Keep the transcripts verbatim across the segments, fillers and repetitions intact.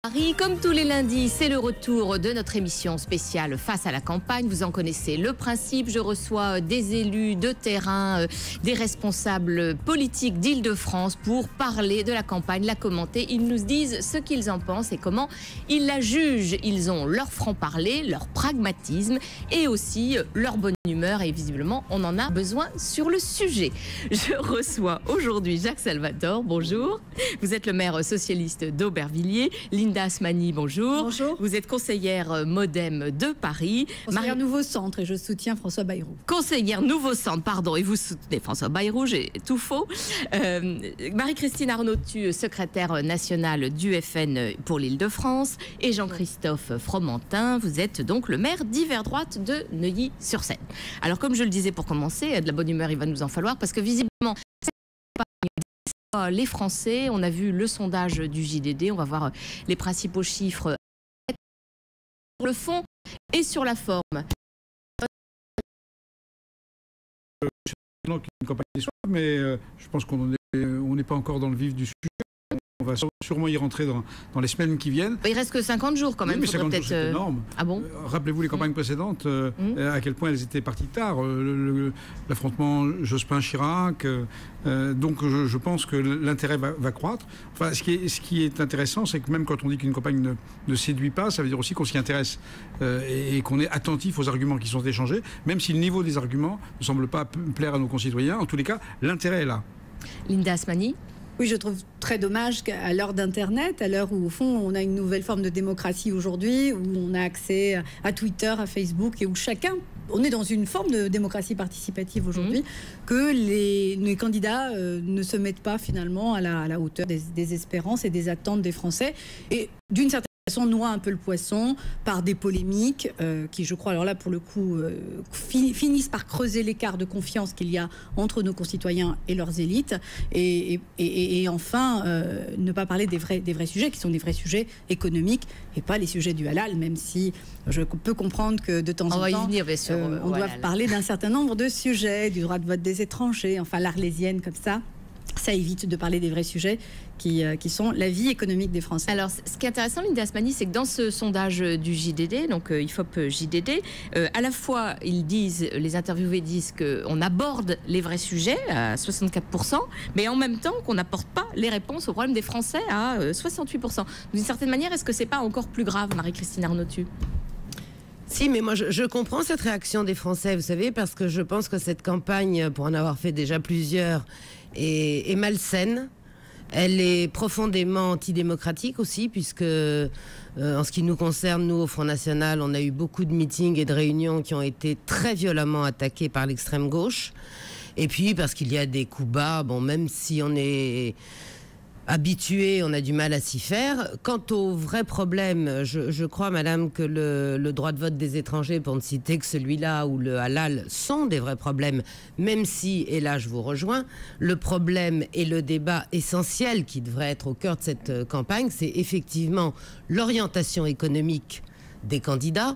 Paris, comme tous les lundis, c'est le retour de notre émission spéciale Face à la campagne. Vous en connaissez le principe. Je reçois des élus de terrain, des responsables politiques d'Île-de-France pour parler de la campagne, la commenter. Ils nous disent ce qu'ils en pensent et comment ils la jugent. Ils ont leur franc-parler, leur pragmatisme et aussi leur bonne humeur. Et visiblement, on en a besoin sur le sujet. Je reçois aujourd'hui Jacques Salvatore. Bonjour. Vous êtes le maire socialiste d'Aubervilliers. Linda Asmani, bonjour. Bonjour. Vous êtes conseillère Modem de Paris. Conseillère Marie... Nouveau Centre et je soutiens François Bayrou. Conseillère Nouveau Centre, pardon, et vous soutenez François Bayrou, j'ai tout faux. Euh, Marie-Christine Arnautu, secrétaire nationale du F N pour l'Île-de-France. Et Jean-Christophe Fromentin, vous êtes donc le maire d'Hiver Droite de Neuilly-sur-Seine. Alors, comme je le disais pour commencer, de la bonne humeur, il va nous en falloir parce que visiblement, les Français, on a vu le sondage du J D D, on va voir les principaux chiffres sur le fond et sur la forme. Une campagne des soirs, mais euh, je pense qu'on n'est pas encore dans le vif du sujet. On va sûrement y rentrer dans, dans les semaines qui viennent. Il reste que cinquante jours quand même. Oui, mais cinquante jours, c'est énorme. Ah bon? Rappelez-vous les campagnes mmh. précédentes, euh, mmh. à quel point elles étaient parties tard. Euh, L'affrontement Jospin-Chirac. Euh, donc je, je pense que l'intérêt va, va croître. Enfin, ce qui est, ce qui est intéressant, c'est que même quand on dit qu'une campagne ne, ne séduit pas, ça veut dire aussi qu'on s'y intéresse euh, et, et qu'on est attentif aux arguments qui sont échangés, même si le niveau des arguments ne semble pas plaire à nos concitoyens. En tous les cas, l'intérêt est là. Linda Asmani. Oui, je trouve très dommage qu'à l'heure d'Internet, à l'heure où, au fond, on a une nouvelle forme de démocratie aujourd'hui, où on a accès à Twitter, à Facebook, et où chacun, on est dans une forme de démocratie participative aujourd'hui, mmh. que les, les candidats euh, ne se mettent pas finalement à la, à la hauteur des, des espérances et des attentes des Français. Et d'une certaine façon, noie un peu le poisson par des polémiques euh, qui, je crois, alors là, pour le coup, euh, fi finissent par creuser l'écart de confiance qu'il y a entre nos concitoyens et leurs élites. Et, et, et, et enfin, euh, ne pas parler des vrais, des vrais sujets, qui sont des vrais sujets économiques et pas les sujets du halal, même si je peux comprendre que de temps en temps, venir, sûr, euh, on doit parler d'un certain nombre de sujets, du droit de vote des étrangers, enfin l'arlésienne comme ça. Ça évite de parler des vrais sujets qui, euh, qui sont la vie économique des Français. Alors, ce qui est intéressant, Linda Asmani, c'est que dans ce sondage du J D D, donc euh, I F O P J D D, euh, à la fois, ils disent, les interviewés disent qu'on aborde les vrais sujets à soixante-quatre pour cent, mais en même temps qu'on n'apporte pas les réponses aux problèmes des Français à euh, soixante-huit pour cent. D'une certaine manière, est-ce que c'est pas encore plus grave, Marie-Christine Arnautu ? Si, mais moi, je, je comprends cette réaction des Français, vous savez, parce que je pense que cette campagne, pour en avoir fait déjà plusieurs, est, est malsaine. Elle est profondément antidémocratique aussi, puisque, euh, en ce qui nous concerne, nous, au Front National, on a eu beaucoup de meetings et de réunions qui ont été très violemment attaqués par l'extrême gauche. Et puis, parce qu'il y a des coups bas, bon, même si on est habitué, on a du mal à s'y faire. Quant au vrai problème, je, je crois, madame, que le, le droit de vote des étrangers, pour ne citer que celui-là, ou le halal, sont des vrais problèmes, même si, et là je vous rejoins, le problème et le débat essentiel qui devrait être au cœur de cette campagne, c'est effectivement l'orientation économique des candidats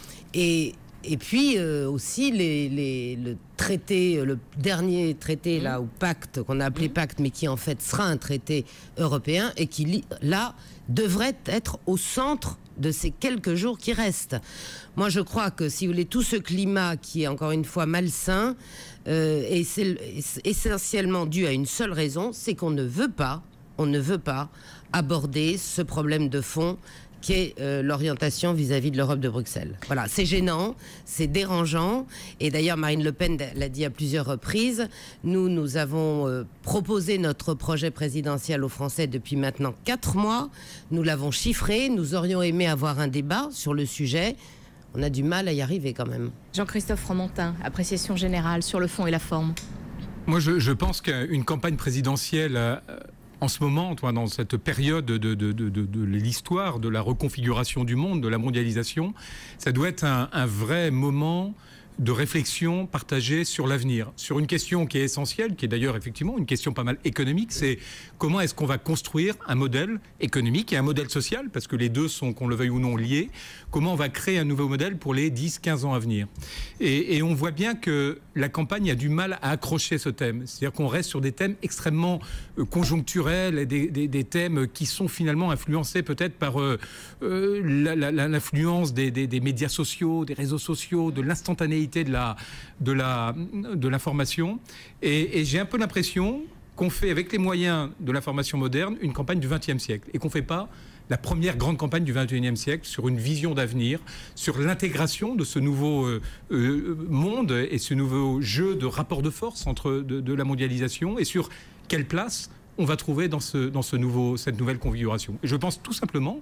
et Et puis euh, aussi les, les, le traité, le dernier traité là, ou pacte qu'on a appelé pacte, mais qui en fait sera un traité européen et qui là devrait être au centre de ces quelques jours qui restent. Moi, je crois que si vous voulez, tout ce climat qui est encore une fois malsain, euh, et c'est essentiellement dû à une seule raison, c'est qu'on ne veut pas, on ne veut pas aborder ce problème de fond qui est euh, l'orientation vis-à-vis de l'Europe de Bruxelles. Voilà, c'est gênant, c'est dérangeant, et d'ailleurs Marine Le Pen l'a dit à plusieurs reprises, nous, nous avons euh, proposé notre projet présidentiel aux Français depuis maintenant quatre mois, nous l'avons chiffré, nous aurions aimé avoir un débat sur le sujet, on a du mal à y arriver quand même. Jean-Christophe Fromentin, appréciation générale sur le fond et la forme. Moi, je, je pense qu'une campagne présidentielle... Euh, En ce moment, toi, dans cette période de, de, de, de, de l'histoire, de la reconfiguration du monde, de la mondialisation, ça doit être un, un vrai moment de réflexion partagée sur l'avenir, sur une question qui est essentielle, qui est d'ailleurs effectivement une question pas mal économique, c'est comment est-ce qu'on va construire un modèle économique et un modèle social, parce que les deux sont, qu'on le veuille ou non, liés. Comment on va créer un nouveau modèle pour les dix quinze ans à venir. Et, et on voit bien que la campagne a du mal à accrocher ce thème. C'est-à-dire qu'on reste sur des thèmes extrêmement euh, conjoncturels, et des, des, des thèmes qui sont finalement influencés peut-être par euh, euh, la, la, l'influence des, des, des médias sociaux, des réseaux sociaux, de l'instantanéité de la, de la, de l'information. Et, et j'ai un peu l'impression qu'on fait, avec les moyens de l'information moderne, une campagne du vingtième siècle et qu'on ne fait pas la première grande campagne du vingt et unième siècle sur une vision d'avenir, sur l'intégration de ce nouveau euh, euh, monde et ce nouveau jeu de rapport de force entre de, de la mondialisation, et sur quelle place on va trouver dans, ce, dans ce nouveau, cette nouvelle configuration. Et je pense tout simplement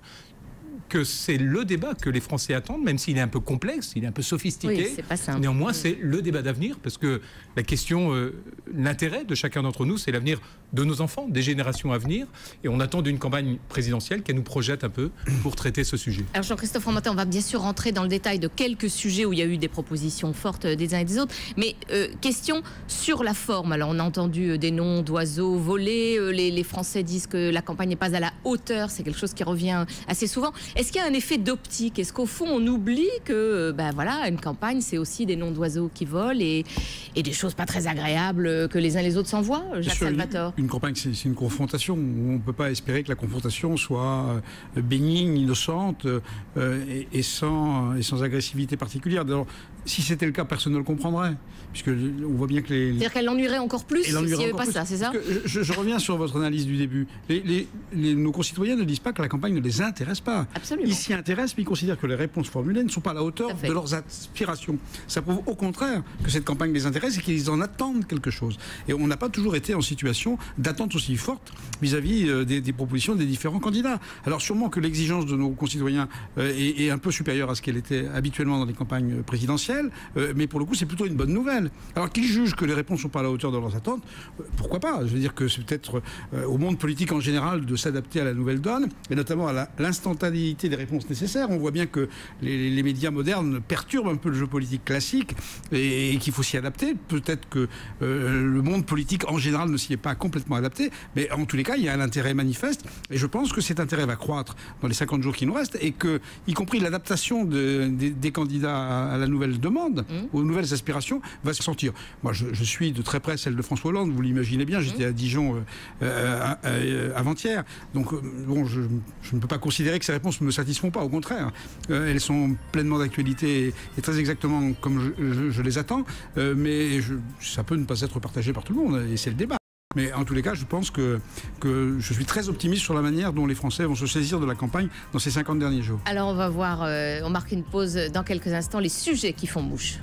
que c'est le débat que les Français attendent, même s'il est un peu complexe, il est un peu sophistiqué. Oui, c'est pas simple. Néanmoins, c'est le débat d'avenir, parce que la question, euh, l'intérêt de chacun d'entre nous, c'est l'avenir de nos enfants, des générations à venir. Et on attend d'une campagne présidentielle qu'elle nous projette un peu pour traiter ce sujet. Alors Jean-Christophe Fromentin, on va bien sûr rentrer dans le détail de quelques sujets où il y a eu des propositions fortes des uns et des autres. Mais euh, question sur la forme. Alors on a entendu des noms d'oiseaux volés. Les, les Français disent que la campagne n'est pas à la hauteur. C'est quelque chose qui revient assez souvent. Est-ce qu'il y a un effet d'optique? Est-ce qu'au fond, on oublie que ben voilà, une campagne, c'est aussi des noms d'oiseaux qui volent et, et des choses pas très agréables que les uns les autres s'envoient? Jacques Salvatore. Une, une campagne, c'est, c'est une confrontation. On ne peut pas espérer que la confrontation soit bénigne, innocente euh, et, et, sans, et sans agressivité particulière. Alors, si c'était le cas, personne ne le comprendrait. Puisque on voit bien que les... C'est-à-dire qu'elle l'ennuierait encore plus s'il n'y avait pas plus. Ça, c'est ça? je, je reviens sur votre analyse du début. Les, les, les, nos concitoyens ne disent pas que la campagne ne les intéresse pas. Absolument. Ils s'y intéressent, mais ils considèrent que les réponses formulées ne sont pas à la hauteur de leurs aspirations. Ça prouve au contraire que cette campagne les intéresse et qu'ils en attendent quelque chose. Et on n'a pas toujours été en situation d'attente aussi forte vis-à-vis euh, des, des propositions des différents candidats. Alors sûrement que l'exigence de nos concitoyens euh, est, est un peu supérieure à ce qu'elle était habituellement dans les campagnes présidentielles, euh, mais pour le coup c'est plutôt une bonne nouvelle. Alors qu'ils jugent que les réponses ne sont pas à la hauteur de leurs attentes, euh, pourquoi pas? Je veux dire que c'est peut-être euh, au monde politique en général de s'adapter à la nouvelle donne, et notamment à la, l'instantanéité des réponses nécessaires. On voit bien que les, les médias modernes perturbent un peu le jeu politique classique et, et qu'il faut s'y adapter. Peut-être que euh, le monde politique en général ne s'y est pas complètement adapté, mais en tous les cas, il y a un intérêt manifeste et je pense que cet intérêt va croître dans les cinquante jours qui nous restent et que, y compris l'adaptation de, de, des candidats à, à la nouvelle demande, mmh. aux nouvelles aspirations, va se sentir. Moi, je, je suis de très près celle de François Hollande, vous l'imaginez bien, j'étais mmh. à Dijon euh, euh, euh, avant-hier, donc euh, bon, je, je ne peux pas considérer que ces réponses ne me satisfont pas, au contraire. Euh, elles sont pleinement d'actualité et, et très exactement comme je, je, je les attends, euh, mais je, ça peut ne pas être partagé par tout le monde, et c'est le débat. Mais en tous les cas, je pense que, que je suis très optimiste sur la manière dont les Français vont se saisir de la campagne dans ces cinquante derniers jours. Alors on va voir, euh, on marque une pause dans quelques instants, les sujets qui font mouche.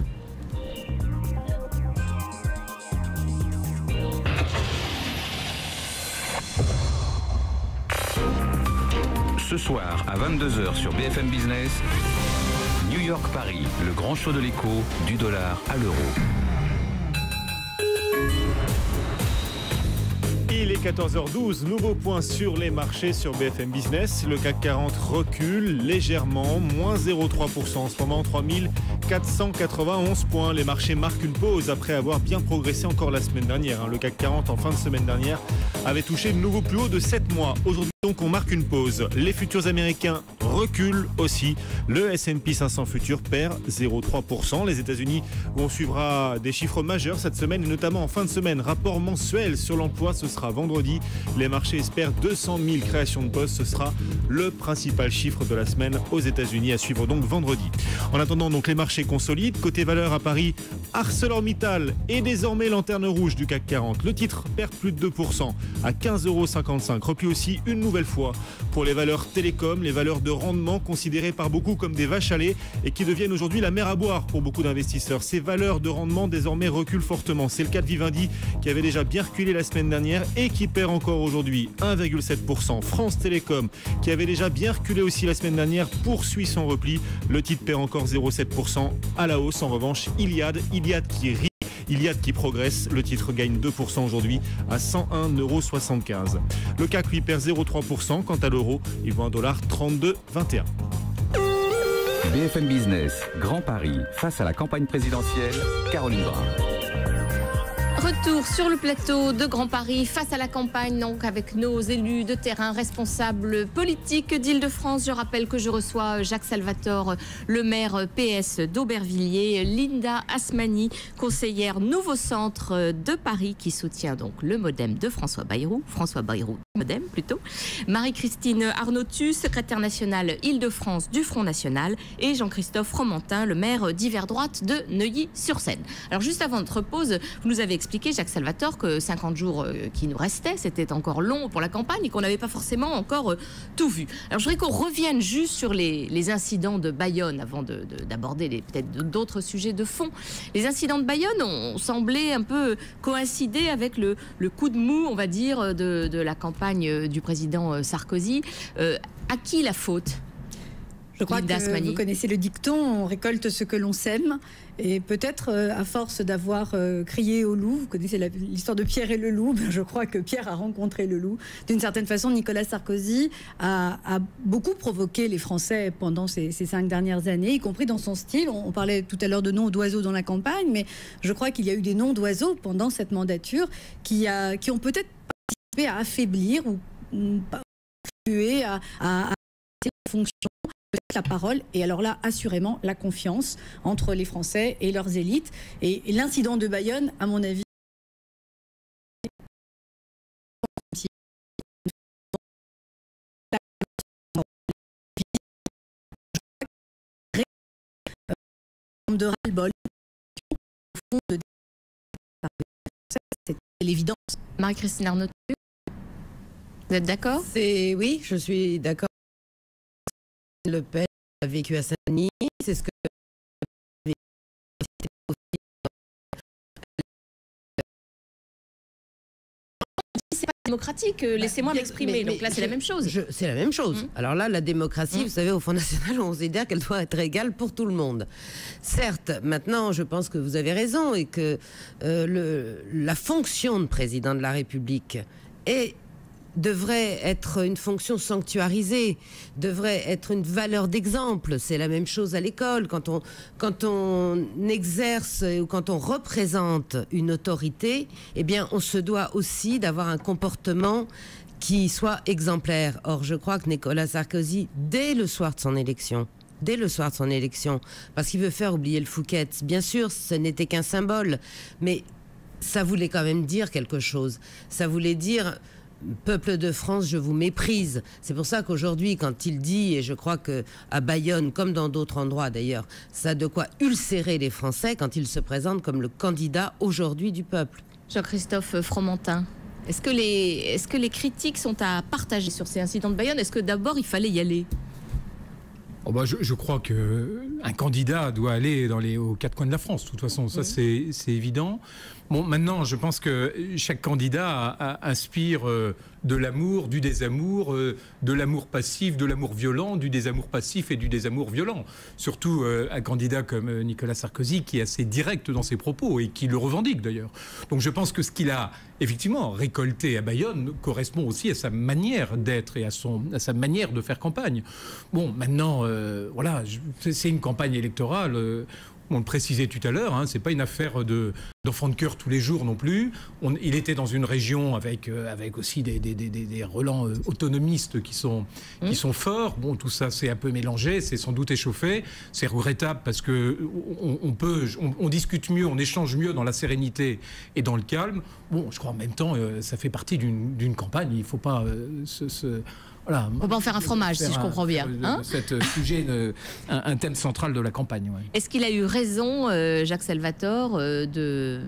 Ce soir à vingt-deux heures sur B F M Business, New York-Paris, le grand show de l'écho, du dollar à l'euro. Il est quatorze heures douze, nouveau point sur les marchés sur B F M Business. Le C A C quarante recule légèrement, moins zéro virgule trois pour cent en ce moment, trois mille quatre cent quatre-vingt-onze points. Les marchés marquent une pause après avoir bien progressé encore la semaine dernière. Le C A C quarante en fin de semaine dernière avait touché le nouveau plus haut de sept mois. Aujourd'hui donc on marque une pause. Les futurs américains reculent aussi. Le S and P cinq cents futurs perd zéro virgule trois pour cent. Les États-Unis où on suivra des chiffres majeurs cette semaine et notamment en fin de semaine. Rapport mensuel sur l'emploi, ce sera vendredi. Les marchés espèrent deux cent mille créations de postes. Ce sera le principal chiffre de la semaine aux États-Unis à suivre donc vendredi. En attendant donc les marchés consolident. Côté valeur à Paris, ArcelorMittal est désormais lanterne rouge du C A C quarante. Le titre perd plus de deux pour cent à quinze euros cinquante-cinq. Repli aussi une nouvelle fois pour les valeurs télécom, les valeurs de rendement considérées par beaucoup comme des vaches à lait et qui deviennent aujourd'hui la mer à boire pour beaucoup d'investisseurs. Ces valeurs de rendement désormais reculent fortement. C'est le cas de Vivendi qui avait déjà bien reculé la semaine dernière et qui perd encore aujourd'hui un virgule sept pour cent. France Télécom qui avait déjà bien reculé aussi la semaine dernière poursuit son repli. Le titre perd encore zéro virgule sept pour cent à la hausse. En revanche, Iliad, Iliad qui rit. Iliad qui progresse, le titre gagne deux pour cent aujourd'hui à cent un virgule soixante-quinze euros. Le C A C lui perd zéro virgule trois pour cent, quant à l'euro, il vaut un dollar trente-deux vingt et un. B F M Business, Grand Paris, face à la campagne présidentielle, Caroline Brun. Retour sur le plateau de Grand Paris face à la campagne, donc avec nos élus de terrain, responsables politiques d'Île-de-France. Je rappelle que je reçois Jacques Salvatore, le maire P S d'Aubervilliers, Linda Asmani, conseillère Nouveau Centre de Paris, qui soutient donc le MoDem de François Bayrou, François Bayrou MoDem plutôt, Marie-Christine Arnautu, secrétaire nationale Île-de-France du Front National, et Jean-Christophe Fromentin, le maire d'hiver droite de Neuilly-sur-Seine. Alors juste avant notre pause, vous nous avez expliqué, Jacques Salvatore, que cinquante jours qui nous restaient, c'était encore long pour la campagne et qu'on n'avait pas forcément encore tout vu. Alors je voudrais qu'on revienne juste sur les, les incidents de Bayonne avant de, de, d'aborder peut-être d'autres sujets de fond. Les incidents de Bayonne ont semblé un peu coïncider avec le, le coup de mou, on va dire, de, de la campagne du président Sarkozy. Euh, à qui la faute ? Je crois Linda que Asmani. Vous connaissez le dicton, on récolte ce que l'on sème. Et peut-être, euh, à force d'avoir euh, crié au loup, vous connaissez la, l'histoire de Pierre et le loup, ben je crois que Pierre a rencontré le loup. D'une certaine façon, Nicolas Sarkozy a, a beaucoup provoqué les Français pendant ces, ces cinq dernières années, y compris dans son style. On, on parlait tout à l'heure de noms d'oiseaux dans la campagne, mais je crois qu'il y a eu des noms d'oiseaux pendant cette mandature qui, a, qui ont peut-être participé à affaiblir ou, ou contribuer à, à, à la fonction, la parole, et alors là, assurément, la confiance entre les Français et leurs élites. Et, et l'incident de Bayonne, à mon avis, de ras-le-bol, c'est l'évidence. Marie-Christine Arnautu, vous êtes d'accord ? C'est oui, je suis d'accord. Le Pen a vécu à Saint-Denis, c'est ce que c'est pas démocratique, laissez-moi Bah, m'exprimer. mais- mais Donc là, c'est je- la même chose. je- C'est la même chose. Mmh. Alors là, la démocratie, Mmh. vous savez, au Front National, on considère qu'elle doit être égale pour tout le monde. Certes, maintenant, je pense que vous avez raison et que euh, le, la fonction de président de la République est devrait être une fonction sanctuarisée, devrait être une valeur d'exemple. C'est la même chose à l'école. Quand on, quand on exerce ou quand on représente une autorité, eh bien, on se doit aussi d'avoir un comportement qui soit exemplaire. Or, je crois que Nicolas Sarkozy, dès le soir de son élection, dès le soir de son élection, parce qu'il veut faire oublier le Fouquet, bien sûr, ce n'était qu'un symbole, mais ça voulait quand même dire quelque chose. Ça voulait dire... Peuple de France, je vous méprise. C'est pour ça qu'aujourd'hui, quand il dit, et je crois que à Bayonne, comme dans d'autres endroits d'ailleurs, ça a de quoi ulcérer les Français quand il se présente comme le candidat aujourd'hui du peuple. Jean-Christophe Fromentin, est-ce que, les, est-ce que les critiques sont à partager sur ces incidents de Bayonne ? Est-ce que d'abord il fallait y aller ? Oh bah je, je crois qu'un candidat doit aller dans les, aux quatre coins de la France. De toute façon, ça, c'est, c'est évident. Bon, maintenant, je pense que chaque candidat a, a, inspire euh, de l'amour, du désamour, euh, de l'amour passif, de l'amour violent, du désamour passif et du désamour violent. Surtout euh, un candidat comme euh, Nicolas Sarkozy, qui est assez direct dans ses propos et qui le revendique d'ailleurs. Donc je pense que ce qu'il a effectivement récolté à Bayonne correspond aussi à sa manière d'être et à, son, à sa manière de faire campagne. Bon, maintenant, euh, voilà, je, c'est une campagne électorale. Euh, on le précisait tout à l'heure, hein, c'est pas une affaire de, d'enfant de cœur tous les jours non plus. On, il était dans une région avec, euh, avec aussi des, des, des, des relents euh, autonomistes qui sont, mmh. qui sont forts. Bon, tout ça c'est un peu mélangé, c'est sans doute échauffé. C'est regrettable parce que on, on peut, on, on discute mieux, on échange mieux dans la sérénité et dans le calme. Bon, je crois en même temps, euh, ça fait partie d'une, d'une campagne. Il ne faut pas euh, se, se Voilà. On peut en faire un fromage, si je comprends bien. Hein, cet sujet, de, un, un thème central de la campagne. Ouais. Est-ce qu'il a eu raison, euh, Jacques Salvatore, euh, de,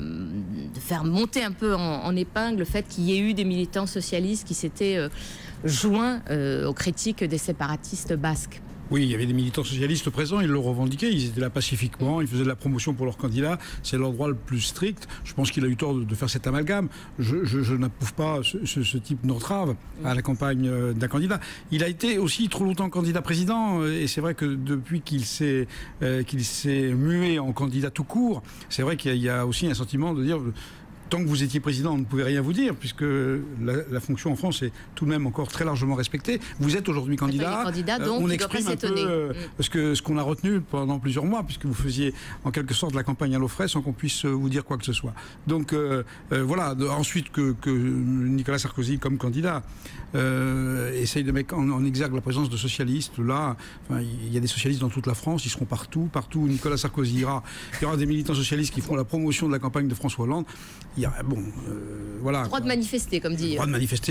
de faire monter un peu en, en épingle le fait qu'il y ait eu des militants socialistes qui s'étaient euh, joints euh, aux critiques des séparatistes basques ? Oui, il y avait des militants socialistes présents, ils le revendiquaient, ils étaient là pacifiquement, ils faisaient de la promotion pour leur candidat, c'est leur droit le plus strict. Je pense qu'il a eu tort de, de faire cet amalgame. Je, je, je n'approuve pas ce, ce, ce type d'entrave à la campagne d'un candidat. Il a été aussi trop longtemps candidat président, et c'est vrai que depuis qu'il s'est, euh, qu'il s'est mué en candidat tout court, c'est vrai qu'il y a aussi un sentiment de dire... tant que vous étiez président, on ne pouvait rien vous dire, puisque la, la fonction en France est tout de même encore très largement respectée. Vous êtes aujourd'hui candidat. candidat donc, euh, on il exprime doit pas un peu euh, mm. ce que ce qu'on a retenu pendant plusieurs mois, puisque vous faisiez en quelque sorte la campagne à l'eau fraîche sans qu'on puisse vous dire quoi que ce soit. Donc euh, euh, voilà. De, ensuite que, que Nicolas Sarkozy, comme candidat, euh, essaye de mettre en, en exergue la présence de socialistes. Là, enfin, il y a des socialistes dans toute la France. Ils seront partout, partout où Nicolas Sarkozy ira. Il y aura des militants socialistes qui feront la promotion de la campagne de François Hollande. Il y a, bon, euh, voilà. Droit de manifester, comme dit. Droit de manifester.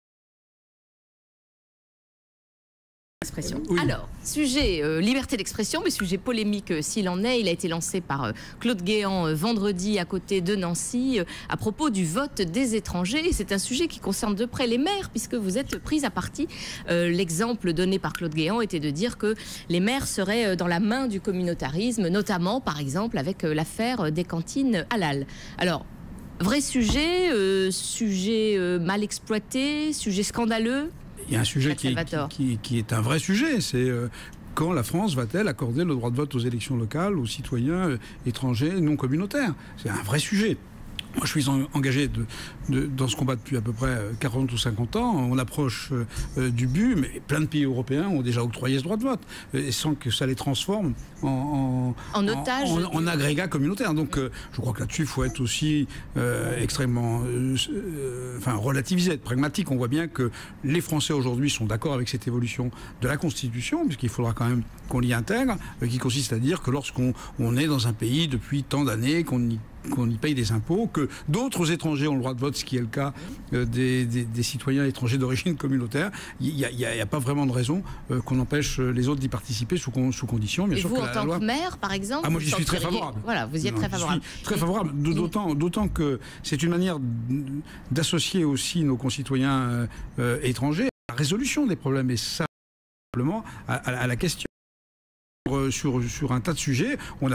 Oui. Alors, sujet euh, liberté d'expression, mais sujet polémique euh, s'il en est. Il a été lancé par euh, Claude Guéant euh, vendredi à côté de Nancy euh, à propos du vote des étrangers. C'est un sujet qui concerne de près les maires, puisque vous êtes pris à partie. Euh, L'exemple donné par Claude Guéant était de dire que les maires seraient euh, dans la main du communautarisme, notamment, par exemple, avec euh, l'affaire des cantines halal. Alors, vrai sujet, euh, sujet euh, mal exploité, sujet scandaleux. Il y a un sujet qui est, qui, qui, qui est un vrai sujet, c'est euh, quand la France va-t-elle accorder le droit de vote aux élections locales aux citoyens euh, étrangers non communautaires? C'est un vrai sujet. Moi, je suis engagé de, de, dans ce combat depuis à peu près quarante ou cinquante ans. On approche euh, du but, mais plein de pays européens ont déjà octroyé ce droit de vote, et sans que ça les transforme en, en, en otages, en, en, en agrégat communautaire. Donc, euh, je crois que là-dessus, il faut être aussi euh, extrêmement, euh, euh, enfin, relativisé, être pragmatique. On voit bien que les Français aujourd'hui sont d'accord avec cette évolution de la Constitution, puisqu'il faudra quand même qu'on l'y intègre, euh, qui consiste à dire que lorsqu'on on est dans un pays depuis tant d'années, qu'on y qu'on y paye des impôts, que d'autres étrangers ont le droit de vote, ce qui est le cas euh, des, des, des citoyens étrangers d'origine communautaire. Il n'y a, a, a pas vraiment de raison euh, qu'on empêche les autres d'y participer sous, sous condition. Bien Et sûr vous, que en la tant loi... que maire, par exemple, ah, moi, j'y suis très favorable. Voilà, vous y êtes non, très favorable. Je suis très favorable, d'autant, d'autant que c'est une manière d'associer aussi nos concitoyens euh, euh, étrangers à la résolution des problèmes, et ça, simplement, à, à, à la question. Sur, sur, sur un tas de sujets, on a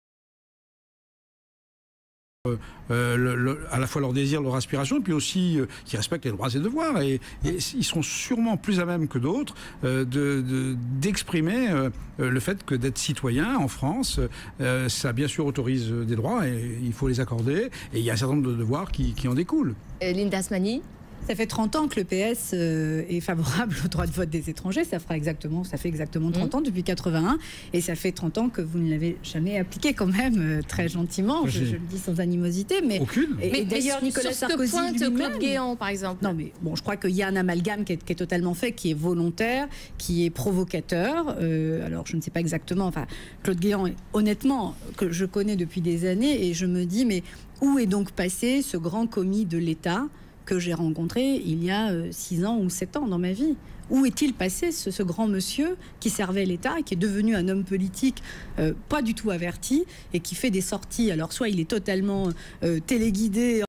Euh, le, le, à la fois leur désir, leur aspiration, et puis aussi euh, qui respectent les droits et devoirs. Et, et ils seront sûrement plus à même que d'autres euh, de, de, d'exprimer euh, le fait que d'être citoyen en France, euh, ça bien sûr autorise des droits et il faut les accorder. Et il y a un certain nombre de devoirs qui, qui en découlent. Euh, Linda Asmani. Ça fait trente ans que le P S euh, est favorable au droit de vote des étrangers. Ça fera exactement, ça fait exactement trente mmh. ans depuis quatre-vingt-un. Et ça fait trente ans que vous ne l'avez jamais appliqué quand même, euh, très gentiment. Je, je le dis sans animosité. Mais, Aucune. Et, mais, et d'ailleurs, Nicolas sur Sarkozy pointe lui-même... Claude Guéant, par exemple. Non, mais bon, je crois qu'il y a un amalgame qui est, qui est totalement fait, qui est volontaire, qui est provocateur. Euh, alors, je ne sais pas exactement... Enfin, Claude Guéant, honnêtement, que je connais depuis des années, et je me dis, mais où est donc passé ce grand commis de l'État que j'ai rencontré il y a euh, six ans ou sept ans dans ma vie? Où est-il passé, ce, ce grand monsieur qui servait l'État et qui est devenu un homme politique euh, pas du tout averti et qui fait des sorties? Alors, soit il est totalement euh, téléguidé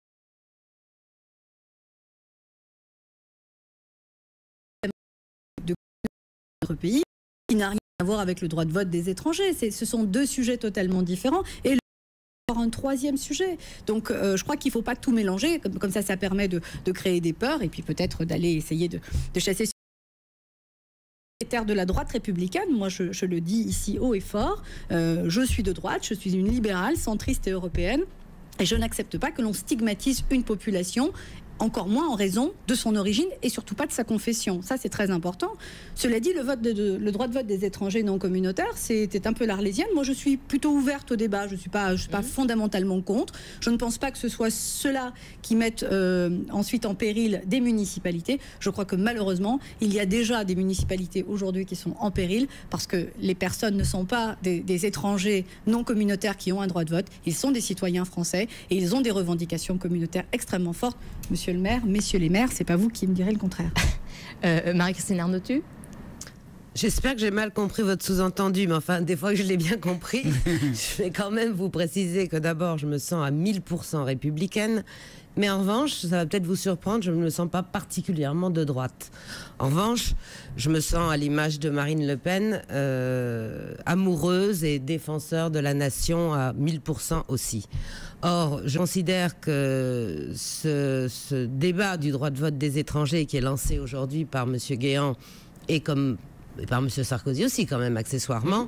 de notre pays, qui n'a rien à voir avec le droit de vote des étrangers. C'est, ce sont deux sujets totalement différents. Et un troisième sujet. Donc euh, je crois qu'il ne faut pas tout mélanger, comme, comme ça ça permet de, de créer des peurs et puis peut-être d'aller essayer de, de chasser les terres de la droite républicaine. Moi je, je le dis ici haut et fort, euh, je suis de droite, je suis une libérale, centriste et européenne, et je n'accepte pas que l'on stigmatise une population, encore moins en raison de son origine et surtout pas de sa confession. Ça, c'est très important. Cela dit, le, vote de, de, le droit de vote des étrangers non communautaires, c'était un peu l'arlésienne. Moi, je suis plutôt ouverte au débat. Je ne suis pas, je suis pas mmh. fondamentalement contre. Je ne pense pas que ce soit ceux-là qui mettent euh, ensuite en péril des municipalités. Je crois que malheureusement, il y a déjà des municipalités aujourd'hui qui sont en péril parce que les personnes ne sont pas des, des étrangers non communautaires qui ont un droit de vote. Ils sont des citoyens français et ils ont des revendications communautaires extrêmement fortes. Monsieur le maire, messieurs les maires, c'est pas vous qui me direz le contraire. Euh, Marie-Christine Arnautu. J'espère que j'ai mal compris votre sous-entendu, mais enfin, des fois que je l'ai bien compris, je vais quand même vous préciser que d'abord, je me sens à mille pour cent républicaine, mais en revanche, ça va peut-être vous surprendre, je ne me sens pas particulièrement de droite. En revanche, je me sens à l'image de Marine Le Pen, euh, amoureuse et défenseur de la nation à mille pour cent aussi. Or, je considère que ce, ce débat du droit de vote des étrangers qui est lancé aujourd'hui par M. Guéant est, comme et par M. Sarkozy aussi quand même, accessoirement,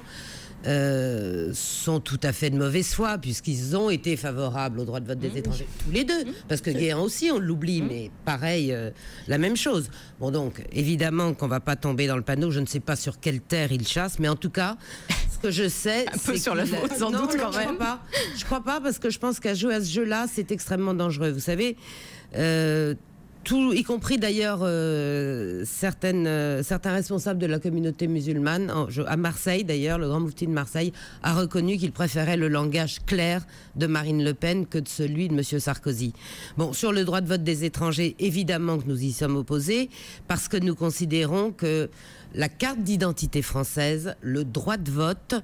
euh, sont tout à fait de mauvaise foi, puisqu'ils ont été favorables au droit de vote des étrangers, tous les deux. Parce que Guéant aussi, on l'oublie, mais pareil, euh, la même chose. Bon, donc, évidemment qu'on ne va pas tomber dans le panneau, je ne sais pas sur quelle terre il chasse, mais en tout cas, ce que je sais... Un peu sur la faute, sans doute, quand même. Je crois pas. Je crois pas, parce que je pense qu'à jouer à ce jeu-là, c'est extrêmement dangereux. Vous savez... Euh, Tout, y compris d'ailleurs euh, certaines, euh, certains responsables de la communauté musulmane, en, je, à Marseille d'ailleurs, le grand moufti de Marseille a reconnu qu'il préférait le langage clair de Marine Le Pen que de celui de M. Sarkozy. Bon, sur le droit de vote des étrangers, évidemment que nous y sommes opposés, parce que nous considérons que la carte d'identité française, le droit de vote,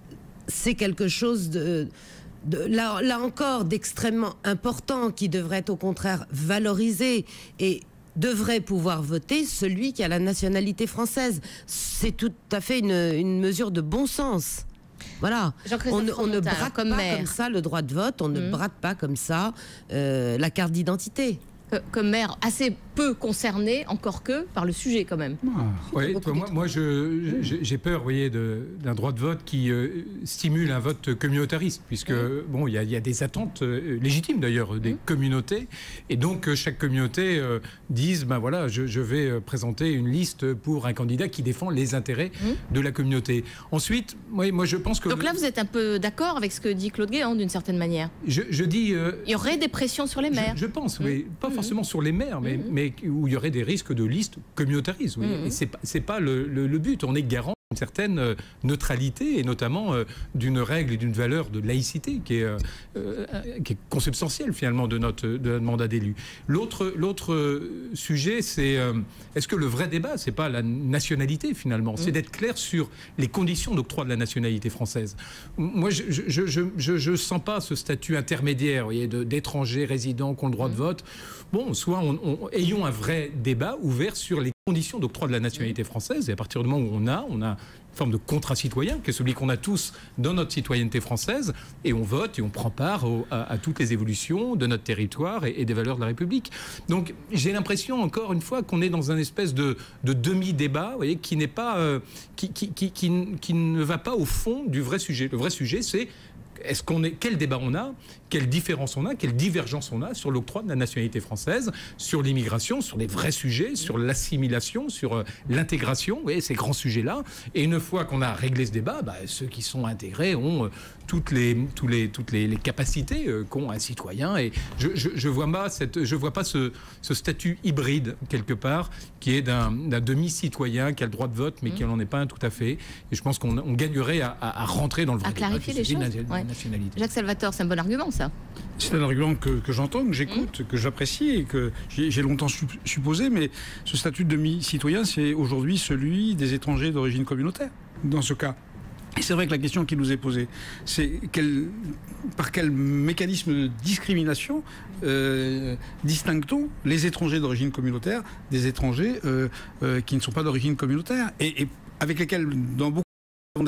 c'est quelque chose de... De, là, là encore, d'extrêmement important, qui devrait au contraire valoriser et devrait pouvoir voter celui qui a la nationalité française. C'est tout à fait une, une mesure de bon sens. Voilà, on, on ne brade pas maire. comme ça le droit de vote, on mmh. ne brade pas comme ça euh, la carte d'identité. Comme maire assez peu concerné, encore que, par le sujet quand même. Ah, oui, toi, moi, moi je, j'ai peur, vous voyez, d'un droit de vote qui euh, stimule un vote communautariste, puisque, mmh. bon, il y, y a des attentes euh, légitimes d'ailleurs des mmh. communautés, et donc euh, chaque communauté euh, dise, ben voilà, je, je vais euh, présenter une liste pour un candidat qui défend les intérêts mmh. de la communauté. Ensuite, oui, moi je pense que... Donc là, vous êtes un peu d'accord avec ce que dit Claude Guéant, d'une certaine manière. Je, je dis... Euh, il y aurait des pressions sur les maires. Je, je pense, mmh. oui, pas mmh. forcément sur les maires, mais, mmh. mais où il y aurait des risques de liste communautarisme. Oui. Mmh. Et c'est pas, c'est pas le, le, le but. On est garant d'une certaine euh, neutralité et notamment euh, d'une règle et d'une valeur de laïcité qui est, euh, euh, qui est consubstantielle finalement de notre, de notre mandat d'élu. L'autre, l'autre sujet, c'est euh, est-ce que le vrai débat, c'est pas la nationalité finalement, mmh. c'est d'être clair sur les conditions d'octroi de la nationalité française. Moi, je je, je, je, je sens pas ce statut intermédiaire, vous voyez, d'étrangers résidents qui ont le droit mmh. de vote. Bon, soit on, on, ayons un vrai débat ouvert sur les conditions d'octroi de la nationalité française, et à partir du moment où on a, on a une forme de contrat citoyen, qui est celui qu'on a tous dans notre citoyenneté française, et on vote et on prend part au, à, à toutes les évolutions de notre territoire et, et des valeurs de la République. Donc j'ai l'impression, encore une fois, qu'on est dans un espèce de, de demi-débat, vous voyez, qui n'est pas, euh, qui, qui, qui, qui, qui ne va pas au fond du vrai sujet. Le vrai sujet, c'est est-ce qu'on est, quel débat on a, quelle différence on a, quelle divergence on a sur l'octroi de la nationalité française, sur l'immigration, sur les vrais sujets, sur l'assimilation, sur euh, l'intégration, vous voyez, ces grands sujets-là. Et une fois qu'on a réglé ce débat, bah, ceux qui sont intégrés ont euh, toutes les, tous les, toutes les, les capacités euh, qu'ont un citoyen. Et je je, je vois pas, cette, je vois pas ce, ce statut hybride, quelque part, qui est d'un demi-citoyen qui a le droit de vote, mais mmh. qui n'en est pas un tout à fait. Et je pense qu'on on gagnerait à, à, à rentrer dans le vrai à débat. Clarifier les choses. Ouais. Jacques Salvatore, c'est un bon argument, ça. C'est un argument que, que j'entends, que j'écoute, mmh. que j'apprécie et que j'ai longtemps supposé, mais ce statut de demi-citoyen, c'est aujourd'hui celui des étrangers d'origine communautaire, dans ce cas. Et c'est vrai que la question qui nous est posée, c'est quel, par quel mécanisme de discrimination euh, distingue-t-on les étrangers d'origine communautaire des étrangers euh, euh, qui ne sont pas d'origine communautaire et, et avec lesquels, dans beaucoup de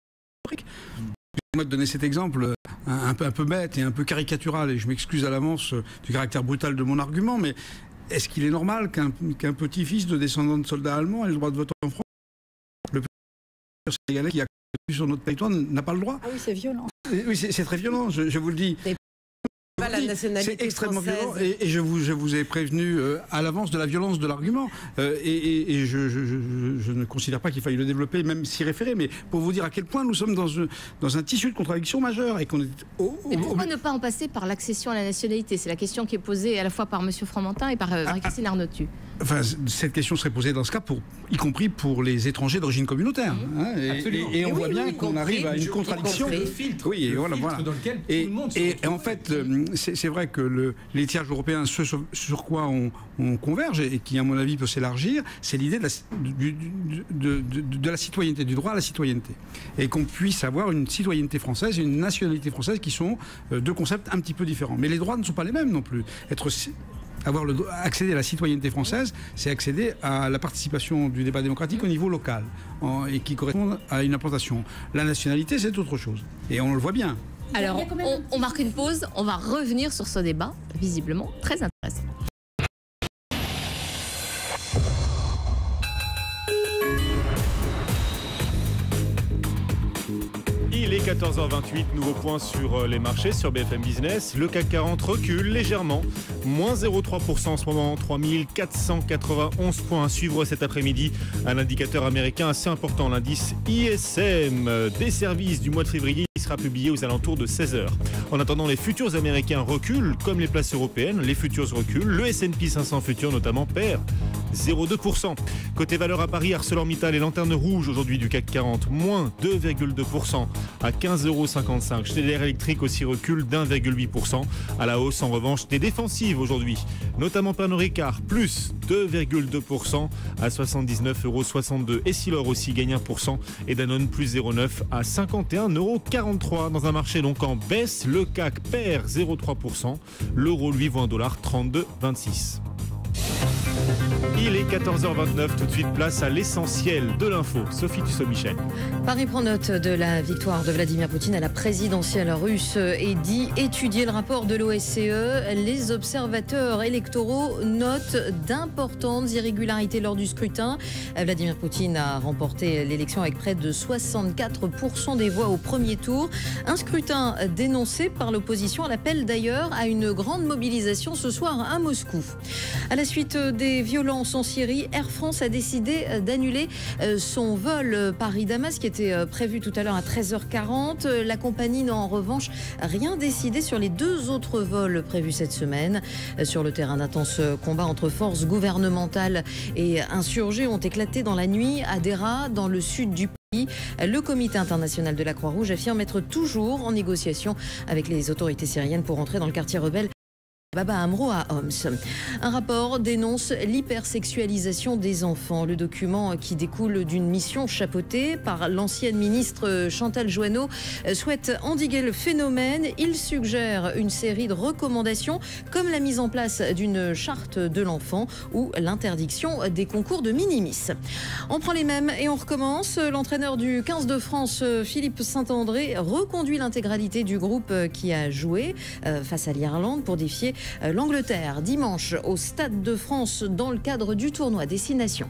moi de donner cet exemple un, un, peu, un peu bête et un peu caricatural, et je m'excuse à l'avance du caractère brutal de mon argument, mais est-ce qu'il est normal qu'un qu'un petit-fils de descendants de soldats allemands ait le droit de voter en France? Le petit sénégalais qui a connu sur notre territoire n'a pas le droit. Ah oui, c'est violent. Oui, c'est très violent, je, je vous le dis. C'est extrêmement violent et, et je, vous, je vous ai prévenu euh, à l'avance de la violence de l'argument euh, et, et, et je, je, je, je ne considère pas qu'il faille le développer, même s'y référer, mais pour vous dire à quel point nous sommes dans, un, dans un tissu de contradiction majeure et qu'on est... Au, au, mais pourquoi au... ne pas en passer par l'accession à la nationalité? C'est la question qui est posée à la fois par M. Fromentin et par euh, Marie-Christine Arnautu. Enfin, cette question serait posée dans ce cas, pour, y compris pour les étrangers d'origine communautaire. Mmh. Hein, et, et, et on oui, voit oui, bien oui, qu'on arrive à une contradiction. Le filtre, oui, et le voilà, filtre voilà. Dans lequel et, tout le monde et, et en fait, euh, c'est vrai que le, les tiers européens, ce sur, sur quoi on, on converge et qui, à mon avis, peut s'élargir, c'est l'idée de, de, de, de, de la citoyenneté, du droit à la citoyenneté. Et qu'on puisse avoir une citoyenneté française et une nationalité française qui sont euh, deux concepts un petit peu différents. Mais les droits ne sont pas les mêmes non plus. Être... Avoir le, accéder à la citoyenneté française, c'est accéder à la participation du débat démocratique au niveau local en, et qui correspond à une implantation. La nationalité, c'est autre chose. Et on le voit bien. Alors, on, on marque une pause. On va revenir sur ce débat, visiblement très intéressant. quatorze heures vingt-huit, nouveau point sur les marchés sur B F M Business. Le C A C quarante recule légèrement, moins zéro virgule trois pour cent en ce moment, trois mille quatre cent quatre-vingt-onze points à suivre cet après-midi. Un indicateur américain assez important, l'indice I S M des services du mois de février. Il sera publié aux alentours de seize heures. En attendant, les futurs américains reculent, comme les places européennes. Les futurs reculent. Le S and P cinq cents futurs notamment perd zéro virgule deux pour cent. Côté valeur à Paris, ArcelorMittal et Lanterne Rouge aujourd'hui du C A C quarante, moins deux virgule deux pour cent à quinze euros cinquante-cinq. Schneider Electric aussi recule d'un virgule huit pour cent. À la hausse en revanche des défensives aujourd'hui, notamment Pernod Ricard, plus deux virgule deux pour cent à soixante-dix-neuf euros soixante-deux. Essilor aussi gagne un pour cent et Danone plus zéro virgule neuf à cinquante et un euros quarante-trois. Dans un marché donc en baisse, le C A C perd zéro virgule trois pour cent. L'euro lui vaut un dollar trente-deux vingt-six. Il est quatorze heures vingt-neuf, tout de suite place à l'essentiel de l'info. Sophie Tussaud-Michel. Paris prend note de la victoire de Vladimir Poutine à la présidentielle russe et dit étudier le rapport de l'O S C E. Les observateurs électoraux notent d'importantes irrégularités lors du scrutin. Vladimir Poutine a remporté l'élection avec près de soixante-quatre pour cent des voix au premier tour. Un scrutin dénoncé par l'opposition. Elle appelle d'ailleurs à une grande mobilisation ce soir à Moscou. À la suite des violences en Syrie, Air France a décidé d'annuler son vol Paris-Damas qui était prévu tout à l'heure à treize heures quarante. La compagnie n'a en revanche rien décidé sur les deux autres vols prévus cette semaine. Sur le terrain, d'intenses combats entre forces gouvernementales et insurgés ont éclaté dans la nuit à Deraa, dans le sud du pays. Le comité international de la Croix-Rouge affirme être toujours en négociation avec les autorités syriennes pour entrer dans le quartier rebelle Baba Amro à Homs. Un rapport dénonce l'hypersexualisation des enfants. Le document, qui découle d'une mission chapeautée par l'ancienne ministre Chantal Joanneau, souhaite endiguer le phénomène. Il suggère une série de recommandations comme la mise en place d'une charte de l'enfant ou l'interdiction des concours de minimis. On prend les mêmes et on recommence. L'entraîneur du quinze de France, Philippe Saint-André, reconduit l'intégralité du groupe qui a joué face à l'Irlande pour défier l'Angleterre dimanche au Stade de France dans le cadre du tournoi Destination.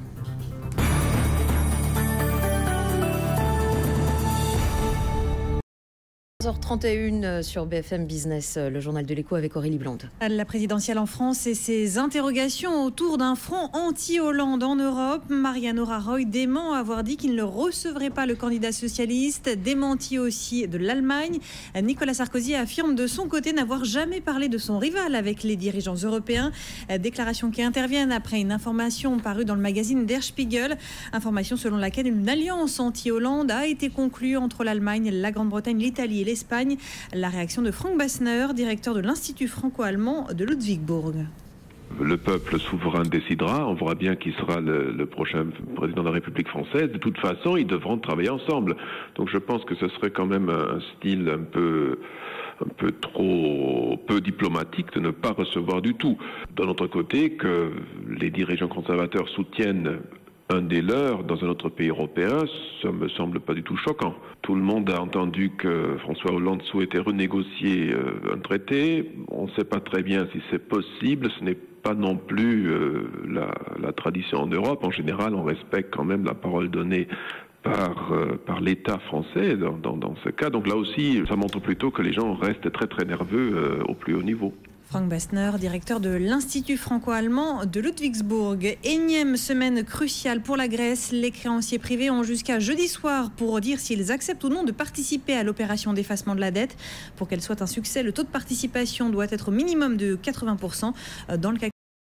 quinze heures trente et une sur B F M Business, le journal de l'écho avec Aurélie Blonde. La présidentielle en France et ses interrogations autour d'un front anti-Hollande en Europe. Mariano Rajoy dément avoir dit qu'il ne recevrait pas le candidat socialiste, démenti aussi de l'Allemagne. Nicolas Sarkozy affirme de son côté n'avoir jamais parlé de son rival avec les dirigeants européens. Déclaration qui interviennent après une information parue dans le magazine Der Spiegel. Information selon laquelle une alliance anti-Hollande a été conclue entre l'Allemagne, la Grande-Bretagne, l'Italie et l'Espagne. La réaction de Frank Bassner, directeur de l'Institut franco-allemand de Ludwigsburg. Le peuple souverain décidera, on verra bien qui sera le, le prochain président de la République française. De toute façon, ils devront travailler ensemble. Donc je pense que ce serait quand même un style un peu, un peu trop peu diplomatique de ne pas recevoir du tout. D'un autre côté, que les dirigeants conservateurs soutiennent un des leurs dans un autre pays européen, ça me semble pas du tout choquant. Tout le monde a entendu que François Hollande souhaitait renégocier euh, un traité. On ne sait pas très bien si c'est possible. Ce n'est pas non plus euh, la, la tradition en Europe. En général, on respecte quand même la parole donnée par, euh, par l'État français dans, dans, dans ce cas. Donc là aussi, ça montre plutôt que les gens restent très très nerveux euh, au plus haut niveau. Frank Bassner, directeur de l'Institut franco-allemand de Ludwigsburg. Énième semaine cruciale pour la Grèce. Les créanciers privés ont jusqu'à jeudi soir pour dire s'ils acceptent ou non de participer à l'opération d'effacement de la dette. Pour qu'elle soit un succès, le taux de participation doit être au minimum de quatre-vingts pour cent. Dans le cas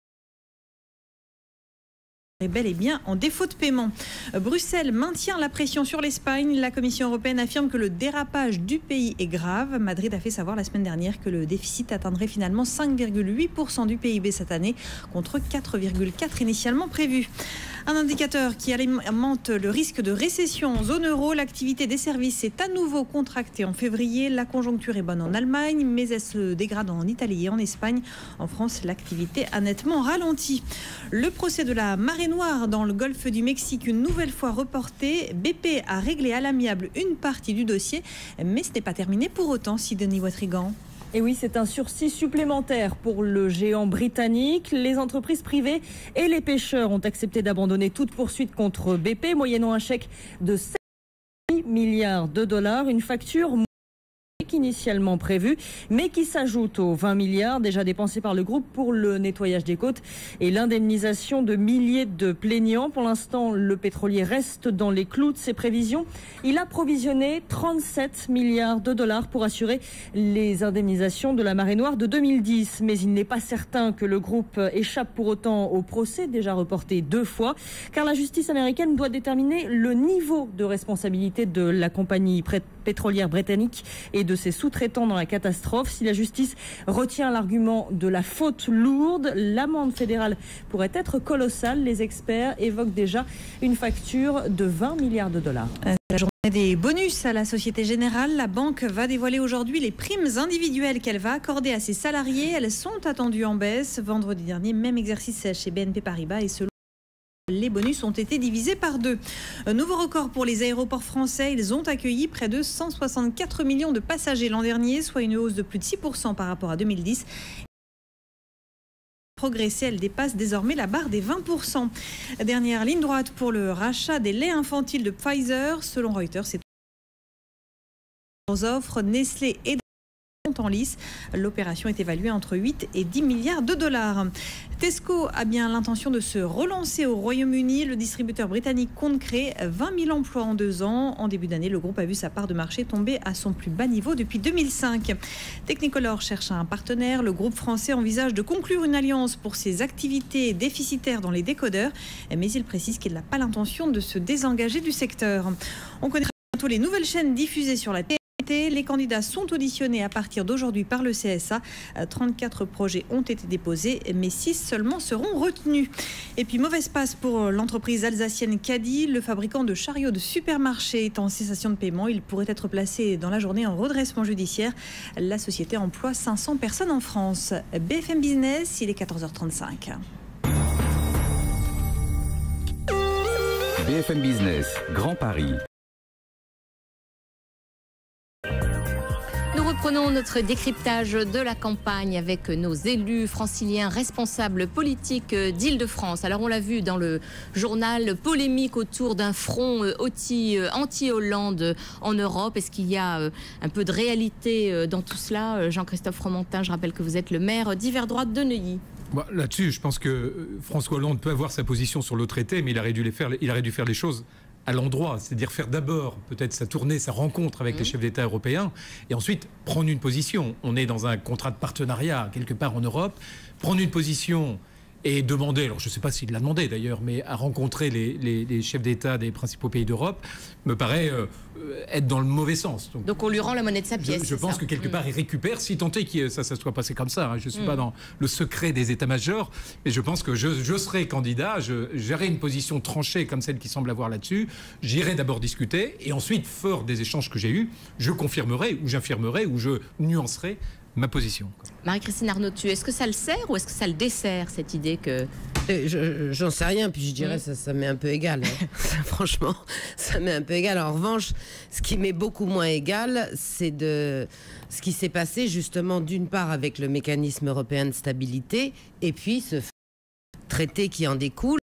est bel et bien en défaut de paiement. Bruxelles maintient la pression sur l'Espagne. La Commission européenne affirme que le dérapage du pays est grave. Madrid a fait savoir la semaine dernière que le déficit atteindrait finalement cinq virgule huit pour cent du P I B cette année contre quatre virgule quatre pour cent initialement prévu. Un indicateur qui alimente le risque de récession en zone euro. L'activité des services est à nouveau contractée en février. La conjoncture est bonne en Allemagne, mais elle se dégrade en Italie et en Espagne. En France, l'activité a nettement ralenti. Le procès de la marée noire dans le golfe du Mexique, une nouvelle fois reporté. B P a réglé à l'amiable une partie du dossier, mais ce n'est pas terminé pour autant, Sidonie Watrigan. Et oui, c'est un sursis supplémentaire pour le géant britannique. Les entreprises privées et les pêcheurs ont accepté d'abandonner toute poursuite contre B P, moyennant un chèque de sept milliards de dollars, une facture initialement prévu, mais qui s'ajoute aux vingt milliards déjà dépensés par le groupe pour le nettoyage des côtes et l'indemnisation de milliers de plaignants. Pour l'instant, le pétrolier reste dans les clous de ses prévisions. Il a provisionné trente-sept milliards de dollars pour assurer les indemnisations de la marée noire de deux mille dix. Mais il n'est pas certain que le groupe échappe pour autant au procès, déjà reporté deux fois, car la justice américaine doit déterminer le niveau de responsabilité de la compagnie pétrolière britannique et de ses sous-traitants dans la catastrophe. Si la justice retient l'argument de la faute lourde, l'amende fédérale pourrait être colossale. Les experts évoquent déjà une facture de vingt milliards de dollars. La journée des bonus à la Société Générale, la banque va dévoiler aujourd'hui les primes individuelles qu'elle va accorder à ses salariés. Elles sont attendues en baisse. Vendredi dernier, même exercice chez B N P Paribas et selon les bonus ont été divisés par deux. Un nouveau record pour les aéroports français. Ils ont accueilli près de cent soixante-quatre millions de passagers l'an dernier, soit une hausse de plus de six pour cent par rapport à deux mille dix. Progressée, elle dépasse désormais la barre des vingt pour cent. Dernière ligne droite pour le rachat des laits infantiles de Pfizer. Selon Reuters, c'est aux offres Nestlé et en lice. L'opération est évaluée entre huit et dix milliards de dollars. Tesco a bien l'intention de se relancer au Royaume-Uni. Le distributeur britannique compte créer vingt mille emplois en deux ans. En début d'année, le groupe a vu sa part de marché tomber à son plus bas niveau depuis deux mille cinq. Technicolor cherche un partenaire. Le groupe français envisage de conclure une alliance pour ses activités déficitaires dans les décodeurs. Mais il précise qu'il n'a pas l'intention de se désengager du secteur. On connaîtra bientôt les nouvelles chaînes diffusées sur la T N T. Les candidats sont auditionnés à partir d'aujourd'hui par le C S A. trente-quatre projets ont été déposés, mais six seulement seront retenus. Et puis, mauvaise passe pour l'entreprise alsacienne Caddy. Le fabricant de chariots de supermarché est en cessation de paiement. Il pourrait être placé dans la journée en redressement judiciaire. La société emploie cinq cents personnes en France. B F M Business, il est quatorze heures trente-cinq. B F M Business, Grand Paris. Nous reprenons notre décryptage de la campagne avec nos élus franciliens responsables politiques d'Île-de-France. Alors on l'a vu dans le journal, polémique autour d'un front anti-Hollande en Europe. Est-ce qu'il y a un peu de réalité dans tout cela? Jean-Christophe Fromentin, je rappelle que vous êtes le maire d'Hiver Droite de Neuilly. Bah, là-dessus, je pense que François Hollande peut avoir sa position sur le traité, mais il aurait dû, les faire, il aurait dû faire les choses à l'endroit, c'est-à-dire faire d'abord peut-être sa tournée, sa rencontre avec mmh. les chefs d'État européens, et ensuite prendre une position. On est dans un contrat de partenariat quelque part en Europe, prendre une position et demander, alors je ne sais pas s'il l'a demandé d'ailleurs, mais à rencontrer les, les, les chefs d'État des principaux pays d'Europe, me paraît euh, être dans le mauvais sens. Donc, Donc on lui rend la monnaie de sa pièce. Je, je pense ça. que quelque part, mmh. il récupère, si tant est que ça, ça soit passé comme ça. Hein. Je ne suis mmh. pas dans le secret des états-majors, mais je pense que je, je serai candidat, j'aurai une position tranchée comme celle qui semble avoir là-dessus. J'irai d'abord discuter, et ensuite, fort des échanges que j'ai eus, je confirmerai, ou j'infirmerai, ou je nuancerai ma position. Marie-Christine Arnautu, est-ce que ça le sert ou est-ce que ça le dessert, cette idée que... J'en sais rien, puis je dirais mmh. ça, ça m'est un peu égal. Hein. Franchement, ça m'est un peu égal. En revanche, ce qui m'est beaucoup moins égal, c'est de ce qui s'est passé justement d'une part avec le mécanisme européen de stabilité et puis ce traité qui en découle.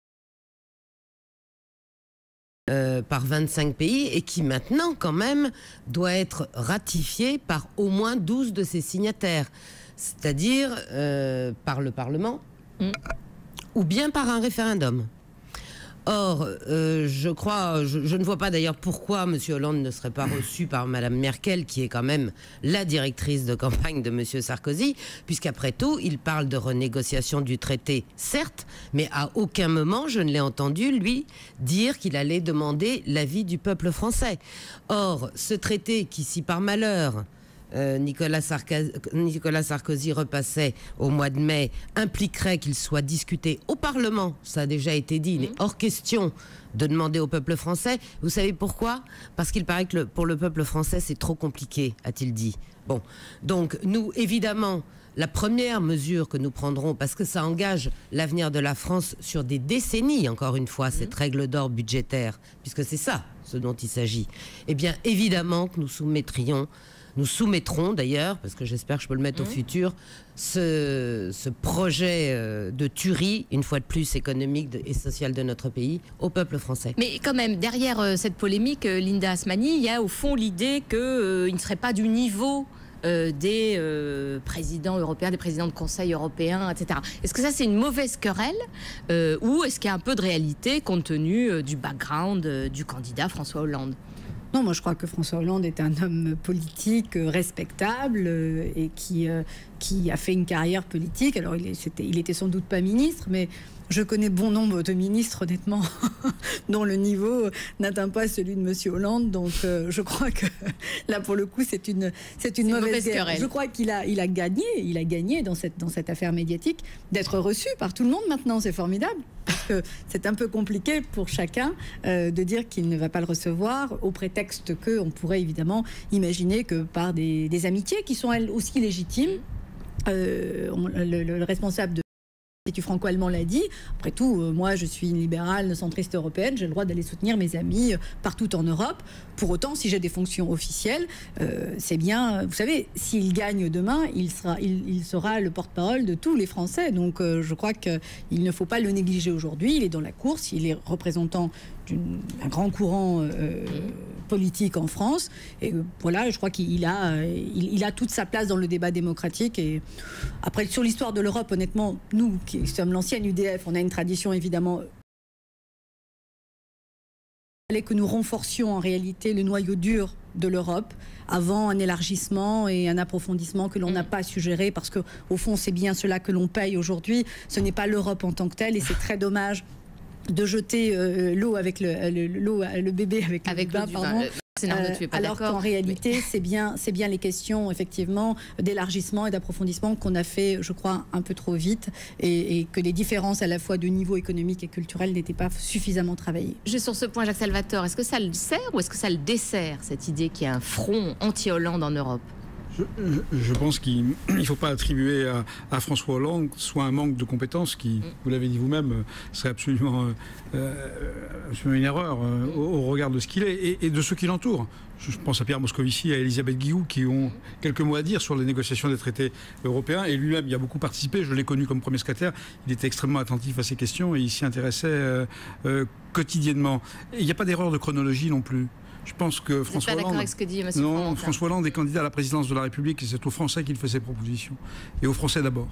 Euh, par vingt-cinq pays et qui maintenant quand même doit être ratifié par au moins douze de ses signataires, c'est-à-dire euh, par le Parlement mmh. ou bien par un référendum. Or, euh, je crois, je, je ne vois pas d'ailleurs pourquoi M. Hollande ne serait pas reçu par Mme Merkel, qui est quand même la directrice de campagne de M. Sarkozy, puisqu'après tout, il parle de renégociation du traité, certes, mais à aucun moment je ne l'ai entendu, lui, dire qu'il allait demander l'avis du peuple français. Or, ce traité qui, si par malheur... Euh, Nicolas, Sarkozy, Nicolas Sarkozy repassait au mois de mai, impliquerait qu'il soit discuté au Parlement. Ça a déjà été dit. Il est hors question de demander au peuple français. Vous savez pourquoi? Parce qu'il paraît que le, pour le peuple français, c'est trop compliqué, a-t-il dit. Bon, donc nous, évidemment, la première mesure que nous prendrons, parce que ça engage l'avenir de la France sur des décennies, encore une fois, cette règle d'or budgétaire, puisque c'est ça ce dont il s'agit, eh bien évidemment que nous soumettrions, nous soumettrons d'ailleurs, parce que j'espère que je peux le mettre mmh. au futur, ce, ce projet de tuerie, une fois de plus économique et social de notre pays, au peuple français. Mais quand même, derrière euh, cette polémique, euh, Linda Asmani, il y a au fond l'idée qu'il euh, ne serait pas du niveau euh, des euh, présidents européens, des présidents de Conseil européen, et cetera. Est-ce que ça, c'est une mauvaise querelle euh, ou est-ce qu'il y a un peu de réalité compte tenu euh, du background euh, du candidat François Hollande ? Non, moi je crois que François Hollande est un homme politique respectable et qui, euh, qui a fait une carrière politique. Alors il, est, c'était, il était sans doute pas ministre, mais je connais bon nombre de ministres, honnêtement, dont le niveau n'atteint pas celui de Monsieur Hollande. Donc euh, je crois que là, pour le coup, c'est une, c'est une, c'est mauvaise, mauvaise guerre. Je crois qu'il a, il a gagné, il a gagné dans cette, dans cette affaire médiatique d'être reçu par tout le monde maintenant. C'est formidable. Parce que c'est un peu compliqué pour chacun euh, de dire qu'il ne va pas le recevoir, au prétexte qu'on pourrait évidemment imaginer que par des, des amitiés qui sont elles aussi légitimes, euh, on, le, le responsable de l'Institut franco-allemand l'a dit. Après tout, euh, moi je suis une libérale centriste européenne, j'ai le droit d'aller soutenir mes amis euh, partout en Europe. Pour autant, si j'ai des fonctions officielles, euh, c'est bien, vous savez, s'il gagne demain, il sera, il, il sera le porte-parole de tous les Français. Donc euh, je crois qu'il ne faut pas le négliger aujourd'hui. Il est dans la course, il est représentant d'un grand courant euh, politique en France. Et euh, voilà, je crois qu'il a, euh, il, il a toute sa place dans le débat démocratique. Et après, sur l'histoire de l'Europe, honnêtement, nous qui sommes l'ancienne U D F, on a une tradition évidemment que nous renforcions en réalité le noyau dur de l'Europe avant un élargissement et un approfondissement que l'on n'a pas suggéré, parce que au fond c'est bien cela que l'on paye aujourd'hui. Ce n'est pas l'Europe en tant que telle, et c'est très dommage de jeter euh, l'eau avec le, le, l'eau, le bébé avec, avec le bain, pardon. Euh, alors qu'en réalité, oui. c'est bien, c'est bien les questions effectivement d'élargissement et d'approfondissement qu'on a fait, je crois, un peu trop vite, et, et que les différences à la fois de niveau économique et culturel n'étaient pas suffisamment travaillées. Juste sur ce point, Jacques Salvatore, est-ce que ça le sert ou est-ce que ça le dessert, cette idée qu'il y a un front anti-Hollande en Europe ? Je, je pense qu'il ne faut pas attribuer à, à François Hollande soit un manque de compétences qui, mm. vous l'avez dit vous-même, serait absolument, euh, absolument une erreur euh, au, au regard de ce qu'il est et, et de ceux qui l'entourent. Je pense à Pierre Moscovici, à Elisabeth Guillou, qui ont quelques mots à dire sur les négociations des traités européens. Et lui-même, il a beaucoup participé. Je l'ai connu comme premier secrétaire. Il était extrêmement attentif à ces questions et il s'y intéressait euh, euh, quotidiennement. Et il n'y a pas d'erreur de chronologie non plus. Je pense que François Hollande, avec ce que dit M. non, François Hollande est candidat à la présidence de la République et c'est aux Français qu'il fait ses propositions. Et aux Français d'abord.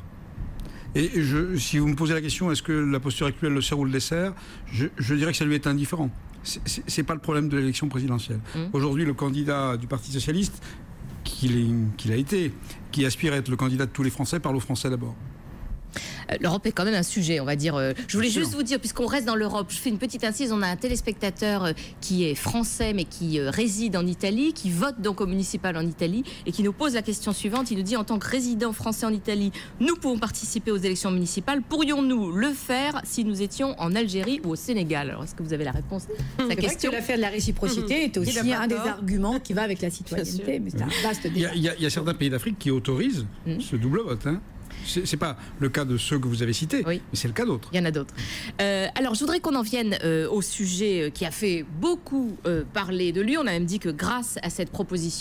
Et je, si vous me posez la question, est-ce que la posture actuelle le sert ou le dessert, je, je dirais que ça lui est indifférent. C'est pas le problème de l'élection présidentielle. Mmh. Aujourd'hui, le candidat du Parti socialiste, qu'il qu'il a été, qui aspire à être le candidat de tous les Français, parle aux Français d'abord. L'Europe est quand même un sujet, on va dire. Je voulais juste vous dire, puisqu'on reste dans l'Europe, je fais une petite incise, on a un téléspectateur qui est français mais qui réside en Italie, qui vote donc au municipal en Italie et qui nous pose la question suivante. Il nous dit, en tant que résident français en Italie, nous pouvons participer aux élections municipales. Pourrions-nous le faire si nous étions en Algérie ou au Sénégal? Alors, est-ce que vous avez la réponse à la question? L'affaire de la réciprocité est aussi un des arguments qui va avec la citoyenneté. Mais c'est un vaste débat. Il y, il y a certains pays d'Afrique qui autorisent mmh. ce double vote, hein. Ce n'est pas le cas de ceux que vous avez cités, oui. mais c'est le cas d'autres. Il y en a d'autres. Euh, alors, je voudrais qu'on en vienne euh, au sujet qui a fait beaucoup euh, parler de lui. On a même dit que grâce à cette proposition,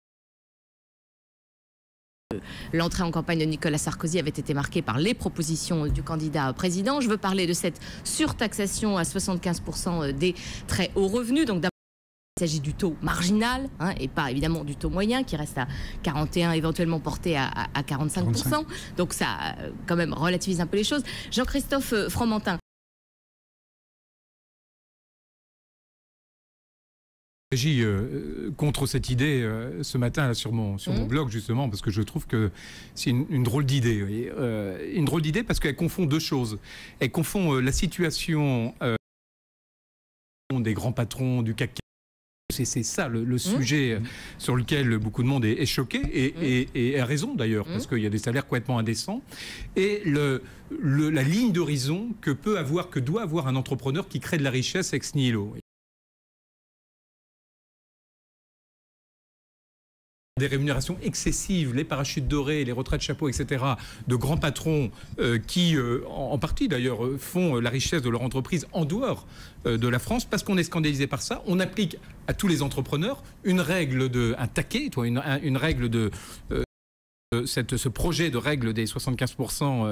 l'entrée en campagne de Nicolas Sarkozy avait été marquée par les propositions du candidat président. Je veux parler de cette surtaxation à soixante-quinze pour cent des très hauts revenus. Donc, il s'agit du taux marginal hein, et pas évidemment du taux moyen qui reste à quarante et un, éventuellement porté à, à, à quarante-cinq pour cent. quarante-cinq. Donc ça euh, quand même relativise un peu les choses. Jean-Christophe euh, Fromentin. J'agis euh, contre cette idée euh, ce matin là, sur, mon, sur mmh. mon blog justement parce que je trouve que c'est une, une drôle d'idée. Euh, une drôle d'idée parce qu'elle confond deux choses. Elle confond euh, la situation euh, des grands patrons du C A C quarante. C'est ça le, le sujet mmh. sur lequel beaucoup de monde est, est choqué, et, mmh. et, et a raison d'ailleurs, mmh. parce qu'il y a des salaires complètement indécents, et le, le, la ligne d'horizon que peut avoir, que doit avoir un entrepreneur qui crée de la richesse ex nihilo. des rémunérations excessives, les parachutes dorés, les retraites chapeaux, et cetera, de grands patrons euh, qui, euh, en, en partie d'ailleurs, font la richesse de leur entreprise en dehors euh, de la France, parce qu'on est scandalisé par ça. On applique à tous les entrepreneurs une règle de, un taquet, toi, une, une règle de... Euh, Cette, ce projet de règle des soixante-quinze pour cent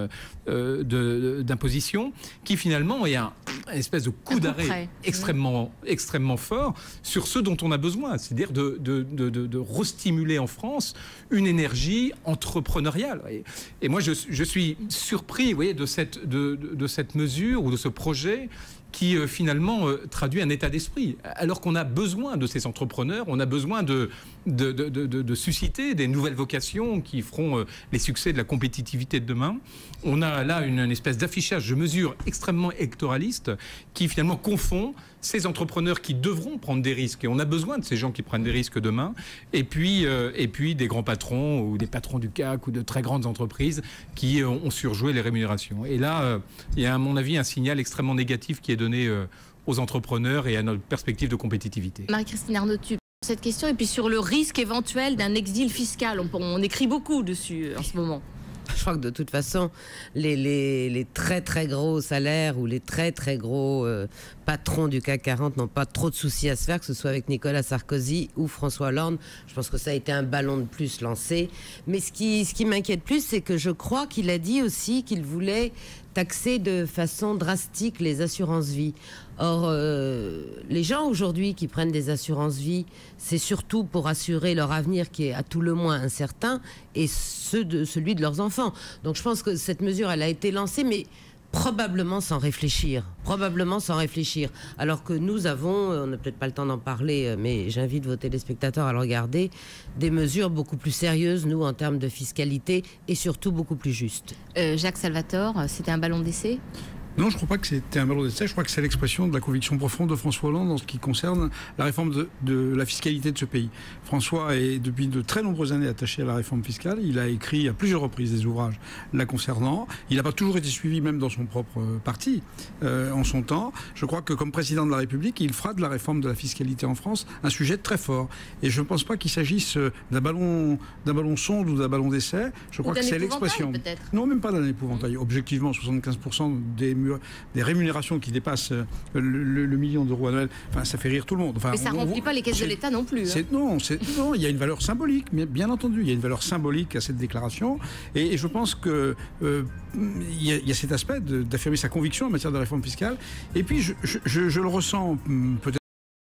d'imposition qui finalement est un, une espèce de coup d'arrêt extrêmement, extrêmement fort sur ce dont on a besoin, c'est-à-dire de, de, de, de, de restimuler en France une énergie entrepreneuriale. Et, et moi, je, je suis surpris, vous voyez, de cette, de, de, de cette mesure ou de ce projet qui euh, finalement euh, traduit un état d'esprit. Alors qu'on a besoin de ces entrepreneurs, on a besoin de, de, de, de, de susciter des nouvelles vocations qui feront euh, les succès de la compétitivité de demain. On a là une, une espèce d'affichage de mesures extrêmement électoraliste qui finalement confond ces entrepreneurs qui devront prendre des risques, et on a besoin de ces gens qui prennent des risques demain, et puis, euh, et puis des grands patrons ou des patrons du C A C ou de très grandes entreprises qui euh, ont surjoué les rémunérations. Et là, euh, il y a à mon avis un signal extrêmement négatif qui est donné euh, aux entrepreneurs et à notre perspective de compétitivité. Marie-Christine Arnautu, cette question, et puis sur le risque éventuel d'un exil fiscal, on, on écrit beaucoup dessus euh, en ce moment. Je crois que de toute façon, les, les, les très très gros salaires ou les très très gros euh, patrons du C A C quarante n'ont pas trop de soucis à se faire, que ce soit avec Nicolas Sarkozy ou François Hollande. Je pense que ça a été un ballon de plus lancé. Mais ce qui, ce qui m'inquiète plus, c'est que je crois qu'il a dit aussi qu'il voulait taxer de façon drastique les assurances-vie. Or, euh, les gens aujourd'hui qui prennent des assurances-vie, c'est surtout pour assurer leur avenir qui est à tout le moins incertain et ceux de, celui de leurs enfants. Donc je pense que cette mesure, elle a été lancée, mais probablement sans réfléchir. Probablement sans réfléchir. Alors que nous avons, on n'a peut-être pas le temps d'en parler, mais j'invite vos téléspectateurs à le regarder, des mesures beaucoup plus sérieuses, nous, en termes de fiscalité, et surtout beaucoup plus justes. Euh, Jacques Salvatore, c'était un ballon d'essai ? Non, je ne crois pas que c'était un ballon d'essai. Je crois que c'est l'expression de la conviction profonde de François Hollande en ce qui concerne la réforme de, de la fiscalité de ce pays. François est depuis de très nombreuses années attaché à la réforme fiscale. Il a écrit à plusieurs reprises des ouvrages la concernant. Il n'a pas toujours été suivi même dans son propre parti euh, en son temps. Je crois que comme président de la République, il fera de la réforme de la fiscalité en France un sujet très fort. Et je ne pense pas qu'il s'agisse d'un ballon, d'un ballon sonde ou d'un ballon d'essai. Je crois que c'est l'expression. Non, même pas d'un épouvantail. Objectivement, soixante-quinze pour cent des des rémunérations qui dépassent le, le, le million d'euros annuel, enfin, ça fait rire tout le monde. Enfin, mais ça ne remplit pas les caisses de l'État non plus. Hein. Non, non, il y a une valeur symbolique, mais bien entendu, il y a une valeur symbolique à cette déclaration. Et, et je pense qu'il euh, y, y a cet aspect d'affirmer sa conviction en matière de réforme fiscale. Et puis, je, je, je, je le ressens peut-être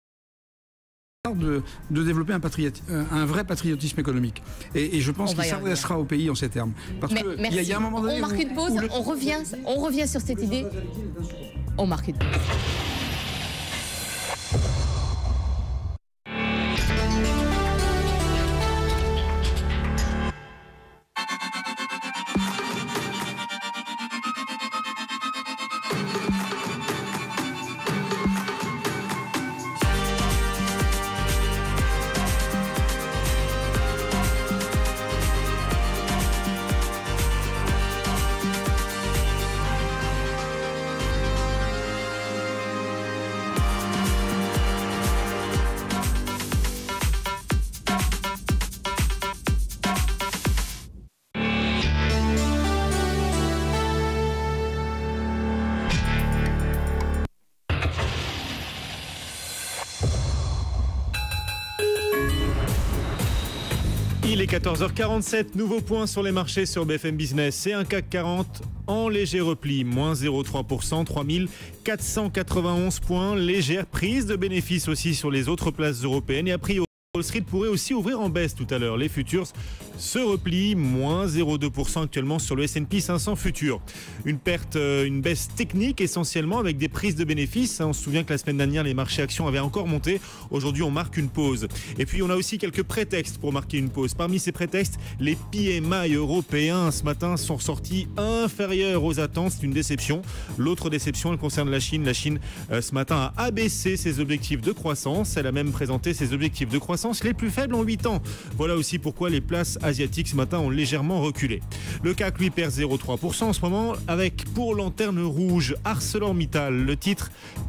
De, de développer un, un vrai patriotisme économique. Et, et je pense qu'il s'adressera au pays en ces termes. Parce Mais, que merci. Il y, y a un moment donné on marque où, une pause, le... on, revient, on revient sur cette idée. On marque une pause. Il est quatorze heures quarante-sept, nouveau point sur les marchés sur B F M Business. C'est un C A C quarante en léger repli, moins zéro virgule trois pour cent, trois mille quatre cent quatre-vingt-onze points. Légère prise de bénéfices aussi sur les autres places européennes. Et a priori, Wall Street pourrait aussi ouvrir en baisse tout à l'heure. Les futurs se replient, moins zéro virgule deux pour cent actuellement sur le S and P cinq cents futurs. Une perte, une baisse technique essentiellement avec des prises de bénéfices. On se souvient que la semaine dernière, les marchés actions avaient encore monté. Aujourd'hui, on marque une pause. Et puis, on a aussi quelques prétextes pour marquer une pause. Parmi ces prétextes, les P M I européens ce matin sont sortis inférieurs aux attentes. C'est une déception. L'autre déception, elle concerne la Chine. La Chine, euh, ce matin, a abaissé ses objectifs de croissance. Elle a même présenté ses objectifs de croissance les plus faibles en huit ans. Voilà aussi pourquoi les places asiatiques ce matin ont légèrement reculé. Le C A C lui perd zéro virgule trois pour cent en ce moment avec pour lanterne rouge ArcelorMittal. Le titre perd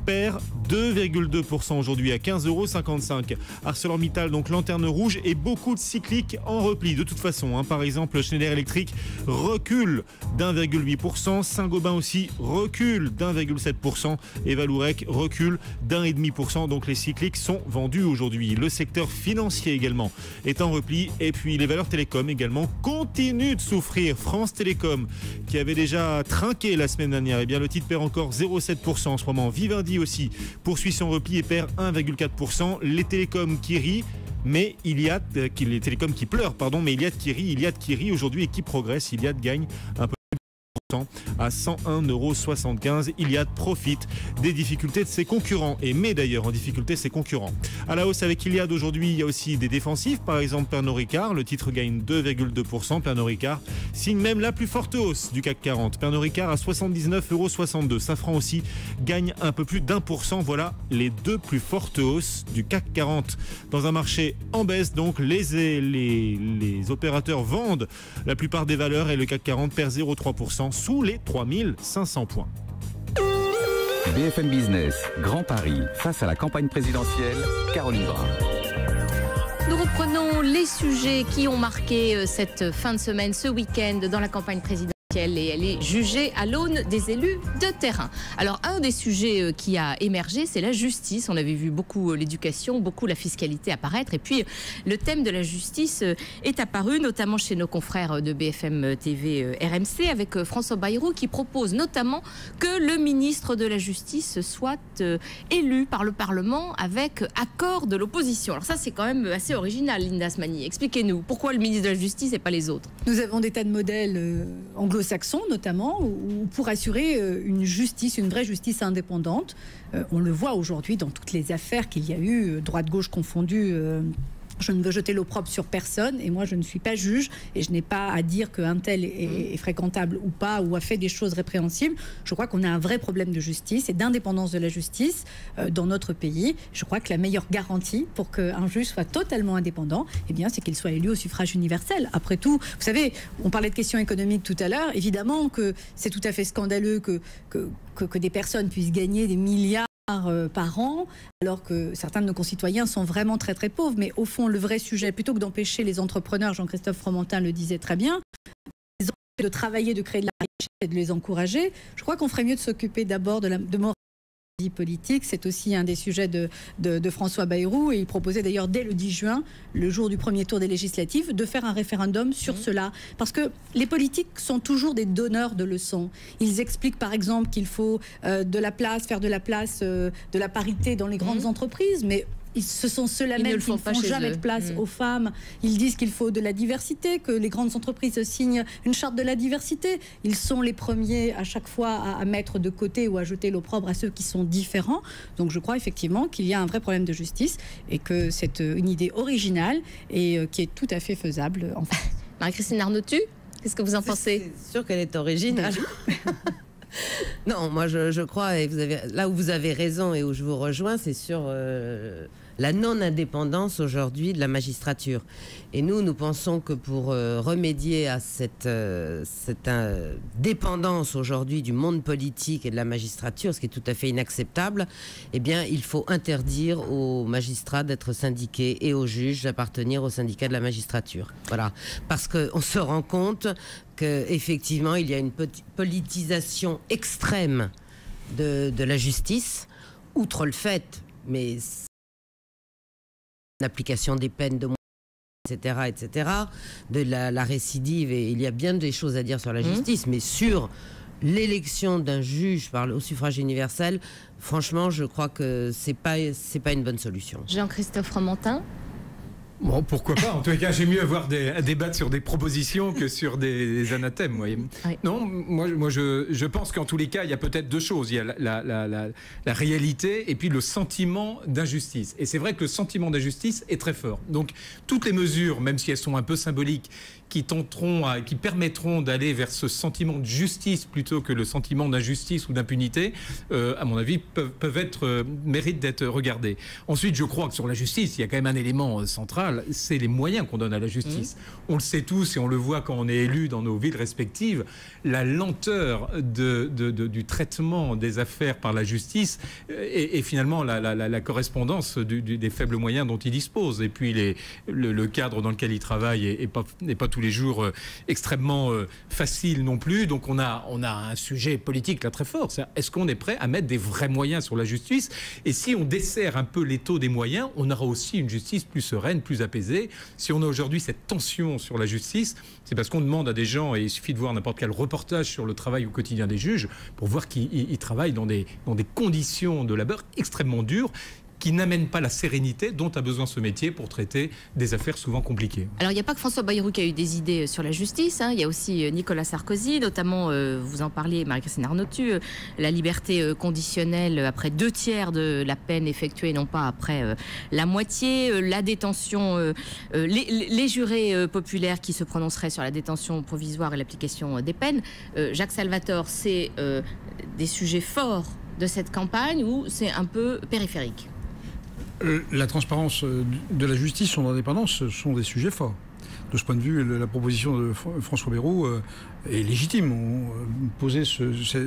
perd deux virgule deux pour cent aujourd'hui à quinze euros cinquante-cinq. ArcelorMittal, donc lanterne rouge, et beaucoup de cycliques en repli. De toute façon, hein, par exemple, Schneider Electric recule d'un virgule huit pour cent. Saint-Gobain aussi recule d'un virgule sept pour cent. Et Vallourec recule d'un virgule cinq pour cent. Donc les cycliques sont vendus aujourd'hui. Le secteur financier également est en repli. Et puis les valeurs télécom également continuent de souffrir. France Télécom, qui avait déjà trinqué la semaine dernière, et bien le titre perd encore zéro virgule sept pour cent en ce moment. Vivendi aussi poursuit son repli et perd un virgule quatre pour cent. Les télécoms qui rient, mais Iliad, euh, les télécoms qui pleurent, pardon, mais Iliad qui rit, Iliad qui rit aujourd'hui et qui progresse. Iliad gagne un peu à cent un euros soixante-quinze. Iliad profite des difficultés de ses concurrents et met d'ailleurs en difficulté ses concurrents. À la hausse avec Iliad aujourd'hui, il y a aussi des défensifs, par exemple Pernod Ricard, le titre gagne deux virgule deux pour cent. Pernod Ricard signe même la plus forte hausse du C A C quarante. Pernod Ricard à soixante-dix-neuf euros soixante-deux. Safran aussi gagne un peu plus d'un pour cent. Voilà les deux plus fortes hausses du C A C quarante. Dans un marché en baisse, donc les, les, les opérateurs vendent la plupart des valeurs et le C A C quarante perd zéro virgule trois pour cent sous les trois mille cinq cents points. B F M Business, Grand Paris, face à la campagne présidentielle, Caroline Brun. Nous reprenons les sujets qui ont marqué cette fin de semaine, ce week-end, dans la campagne présidentielle. Et elle est jugée à l'aune des élus de terrain. Alors, un des sujets qui a émergé, c'est la justice. On avait vu beaucoup l'éducation, beaucoup la fiscalité apparaître. Et puis, le thème de la justice est apparu, notamment chez nos confrères de B F M T V R M C, avec François Bayrou, qui propose notamment que le ministre de la Justice soit élu par le Parlement avec accord de l'opposition. Alors ça, c'est quand même assez original, Linda Asmani. Expliquez-nous, pourquoi le ministre de la Justice et pas les autres? Nous avons des tas de modèles euh, anglo saxons notamment, où pour assurer une justice, une vraie justice indépendante, euh, on le voit aujourd'hui dans toutes les affaires qu'il y a eu, droite-gauche confondue. Euh, je ne veux jeter l'opprobre sur personne et moi je ne suis pas juge et je n'ai pas à dire qu'un tel est, est fréquentable ou pas ou a fait des choses répréhensibles. Je crois qu'on a un vrai problème de justice et d'indépendance de la justice euh, dans notre pays. Je crois que la meilleure garantie pour qu'un juge soit totalement indépendant, eh bien, c'est qu'il soit élu au suffrage universel. Après tout, vous savez, on parlait de questions économiques tout à l'heure. Évidemment que c'est tout à fait scandaleux que, que, que, que des personnes puissent gagner des milliards par an, alors que certains de nos concitoyens sont vraiment très très pauvres. Mais au fond, le vrai sujet, plutôt que d'empêcher les entrepreneurs, Jean-Christophe Fromentin le disait très bien, de travailler, de créer de la richesse et de les encourager, je crois qu'on ferait mieux de s'occuper d'abord de la de morale politique. C'est aussi un des sujets de, de, de François Bayrou et il proposait d'ailleurs dès le dix juin, le jour du premier tour des législatives, de faire un référendum sur mmh. cela. Parce que les politiques sont toujours des donneurs de leçons. Ils expliquent par exemple qu'il faut euh, de la place, faire de la place, euh, de la parité dans les grandes mmh. entreprises, mais ce sont ceux-là même qui ne font jamais de place mmh. aux femmes. Ils disent qu'il faut de la diversité, que les grandes entreprises signent une charte de la diversité. Ils sont les premiers à chaque fois à, à mettre de côté ou à jeter l'opprobre à ceux qui sont différents. Donc je crois effectivement qu'il y a un vrai problème de justice et que c'est une idée originale et qui est tout à fait faisable. Enfin. Marie-Christine Arnautu, qu'est-ce que vous en pensez? C'est sûr qu'elle est originale. Non, moi je, je crois, et vous avez, là où vous avez raison et où je vous rejoins, c'est sur euh, la non-indépendance aujourd'hui de la magistrature. Et nous, nous pensons que pour euh, remédier à cette, euh, cette euh, dépendance aujourd'hui du monde politique et de la magistrature, ce qui est tout à fait inacceptable, eh bien, il faut interdire aux magistrats d'être syndiqués et aux juges d'appartenir au syndicat de la magistrature. Voilà. Parce qu'on se rend compte qu'effectivement, il y a une politisation extrême de, de la justice, outre le fait, mais l'application des peines de et cetera, et cetera, de la, la récidive, et il y a bien des choses à dire sur la justice, mmh. mais sur l'élection d'un juge par, au suffrage universel, franchement, je crois que c'est pas, c'est pas une bonne solution. Jean-Christophe Fromentin. Bon, pourquoi pas. En tout cas, j'aime mieux avoir des, à débattre sur des propositions que sur des, des anathèmes. Vous voyez. Oui. Non, moi, moi je, je pense qu'en tous les cas, il y a peut-être deux choses. Il y a la, la, la, la, la réalité et puis le sentiment d'injustice. Et c'est vrai que le sentiment d'injustice est très fort. Donc, toutes les mesures, même si elles sont un peu symboliques, qui tenteront, à, qui permettront d'aller vers ce sentiment de justice plutôt que le sentiment d'injustice ou d'impunité, euh, à mon avis, peuvent, peuvent être, euh, méritent d'être regardées. Ensuite, je crois que sur la justice, il y a quand même un élément euh, central. principal, c'est les moyens qu'on donne à la justice. Mmh. On le sait tous et on le voit quand on est élu dans nos villes respectives, la lenteur de, de, de, du traitement des affaires par la justice et, et finalement la, la, la correspondance du, du, des faibles moyens dont il dispose. Et puis les, le, le cadre dans lequel il travaille n'est pas, pas tous les jours euh, extrêmement euh, facile non plus. Donc on a, on a un sujet politique là très fort. Est-ce qu'on est prêt à mettre des vrais moyens sur la justice? Et si on dessert un peu l'étau des moyens, on aura aussi une justice plus sereine, plus apaisée. Si on a aujourd'hui cette tension sur la justice, c'est parce qu'on demande à des gens, et il suffit de voir n'importe quel reportage sur le travail au quotidien des juges, pour voir qu'ils travaillent dans des, dans des conditions de labeur extrêmement dures, qui n'amène pas la sérénité dont a besoin ce métier pour traiter des affaires souvent compliquées. Alors il n'y a pas que François Bayrou qui a eu des idées sur la justice, hein. Il y a aussi Nicolas Sarkozy, notamment, euh, vous en parliez, Marie-Christine Arnautu, euh, la liberté euh, conditionnelle après deux tiers de la peine effectuée, non pas après euh, la moitié, euh, la détention, euh, euh, les, les jurés euh, populaires qui se prononceraient sur la détention provisoire et l'application euh, des peines. Euh, Jacques Salvatore, c'est euh, des sujets forts de cette campagne ou c'est un peu périphérique? La transparence de la justice, son indépendance, sont des sujets forts. De ce point de vue, la proposition de François Bayrou est légitime. On posait ce, ce,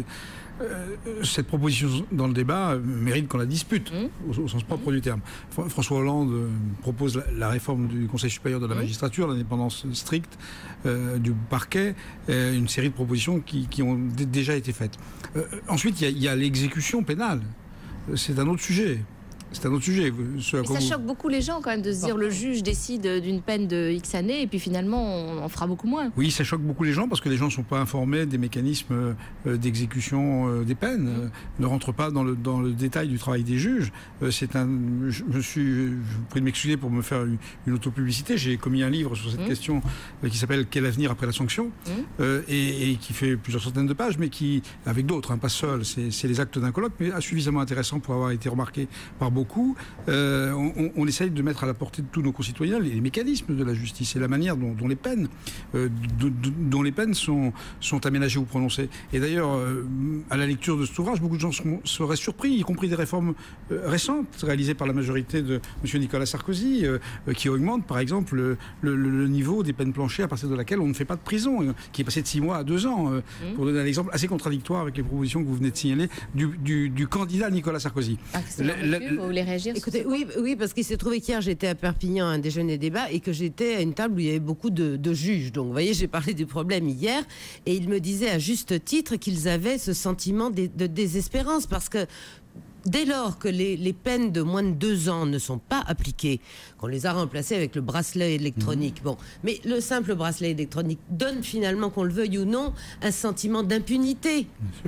cette proposition dans le débat mérite qu'on la dispute, mmh. au, au sens propre mmh. du terme. François Hollande propose la, la réforme du Conseil supérieur de la magistrature, l'indépendance stricte euh, du parquet, euh, une série de propositions qui, qui ont d- déjà été faites. Euh, ensuite, il y a, a l'exécution pénale. C'est un autre sujet. C'est un autre sujet. Ce Mais ça vous... choque beaucoup les gens quand même de se dire le juge décide d'une peine de X années et puis finalement on en fera beaucoup moins. Oui, ça choque beaucoup les gens parce que les gens ne sont pas informés des mécanismes d'exécution des peines, mmh. ne rentrent pas dans le, dans le détail du travail des juges. C'est un, je me suis, je vous prie de m'excuser pour me faire une, une autopublicité. J'ai commis un livre sur cette mmh. question qui s'appelle Quel avenir après la sanction mmh. euh, et, et qui fait plusieurs centaines de pages, mais qui, avec d'autres, hein, pas seul, c'est les actes d'un colloque, mais suffisamment intéressant pour avoir été remarqué par beaucoup. Beaucoup, euh, on, on essaye de mettre à la portée de tous nos concitoyens les, les mécanismes de la justice et la manière dont, dont les peines, euh, de, de, dont les peines sont, sont aménagées ou prononcées. Et d'ailleurs, euh, à la lecture de cet ouvrage, beaucoup de gens seront, seraient surpris, y compris des réformes euh, récentes réalisées par la majorité de M. Nicolas Sarkozy, euh, qui augmentent par exemple le, le, le niveau des peines planchées à partir de laquelle on ne fait pas de prison, euh, qui est passé de six mois à deux ans, euh, mmh. pour donner un exemple assez contradictoire avec les propositions que vous venez de signaler du, du, du candidat Nicolas Sarkozy. Ah, les réagir Écoutez, oui, oui, parce qu'il s'est trouvé qu'hier, j'étais à Perpignan à un déjeuner débat et que j'étais à une table où il y avait beaucoup de, de juges. Donc, vous voyez, j'ai parlé du problème hier et ils me disaient à juste titre qu'ils avaient ce sentiment de, de désespérance parce que dès lors que les, les peines de moins de deux ans ne sont pas appliquées, qu'on les a remplacées avec le bracelet électronique, mmh. bon, mais le simple bracelet électronique donne finalement, qu'on le veuille ou non, un sentiment d'impunité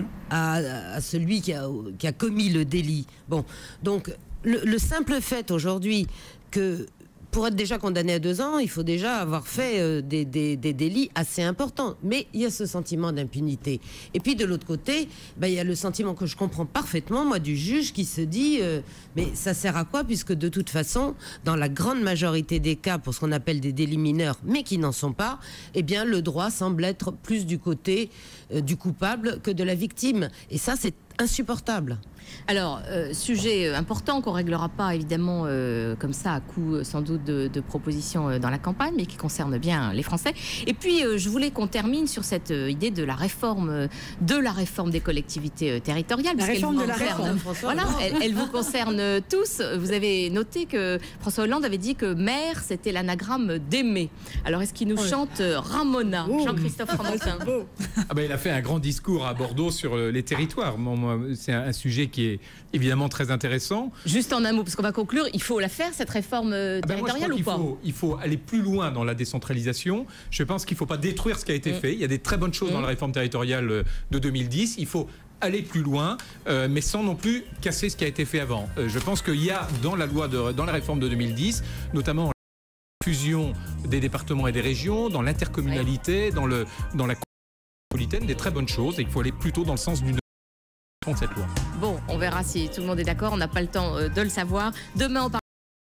à, à celui qui a, qui a commis le délit. Bon, donc le, le simple fait aujourd'hui que pour être déjà condamné à deux ans, il faut déjà avoir fait euh, des, des, des délits assez importants. Mais il y a ce sentiment d'impunité. Et puis de l'autre côté, ben, il y a le sentiment que je comprends parfaitement, moi, du juge qui se dit euh, mais ça sert à quoi, puisque de toute façon, dans la grande majorité des cas, pour ce qu'on appelle des délits mineurs, mais qui n'en sont pas, eh bien le droit semble être plus du côté euh, du coupable que de la victime. Et ça, c'est insupportable. Alors, euh, sujet important qu'on ne réglera pas évidemment euh, comme ça à coup sans doute de, de propositions euh, dans la campagne, mais qui concerne bien les Français. Et puis, euh, je voulais qu'on termine sur cette euh, idée de la réforme, euh, de la réforme des collectivités euh, territoriales. La réforme de la réforme. Voilà, elle, elle vous concerne tous. Vous avez noté que François Hollande avait dit que maire, c'était l'anagramme d'aimer. Alors, est-ce qu'il nous oui. chante euh, Ramona, oh. Jean-Christophe Ramontin? Ah ben, il a fait un grand discours à Bordeaux sur les territoires. C'est un, un sujet qui est évidemment très intéressant. Juste en un mot, parce qu'on va conclure, il faut la faire, cette réforme euh, ah ben territoriale moi, ou pas? faut, Il faut aller plus loin dans la décentralisation. Je pense qu'il ne faut pas détruire ce qui a été mmh. fait. Il y a des très bonnes choses mmh. dans la réforme territoriale de deux mille dix. Il faut aller plus loin, euh, mais sans non plus casser ce qui a été fait avant. Euh, je pense qu'il y a dans la loi, de, dans la réforme de deux mille dix, notamment la fusion des départements et des régions, dans l'intercommunalité, dans, le, dans la métropolitaine, des très bonnes choses, et qu'il faut aller plutôt dans le sens d'une cette loi. Bon, on verra si tout le monde est d'accord, on n'a pas le temps euh, de le savoir. Demain, on parle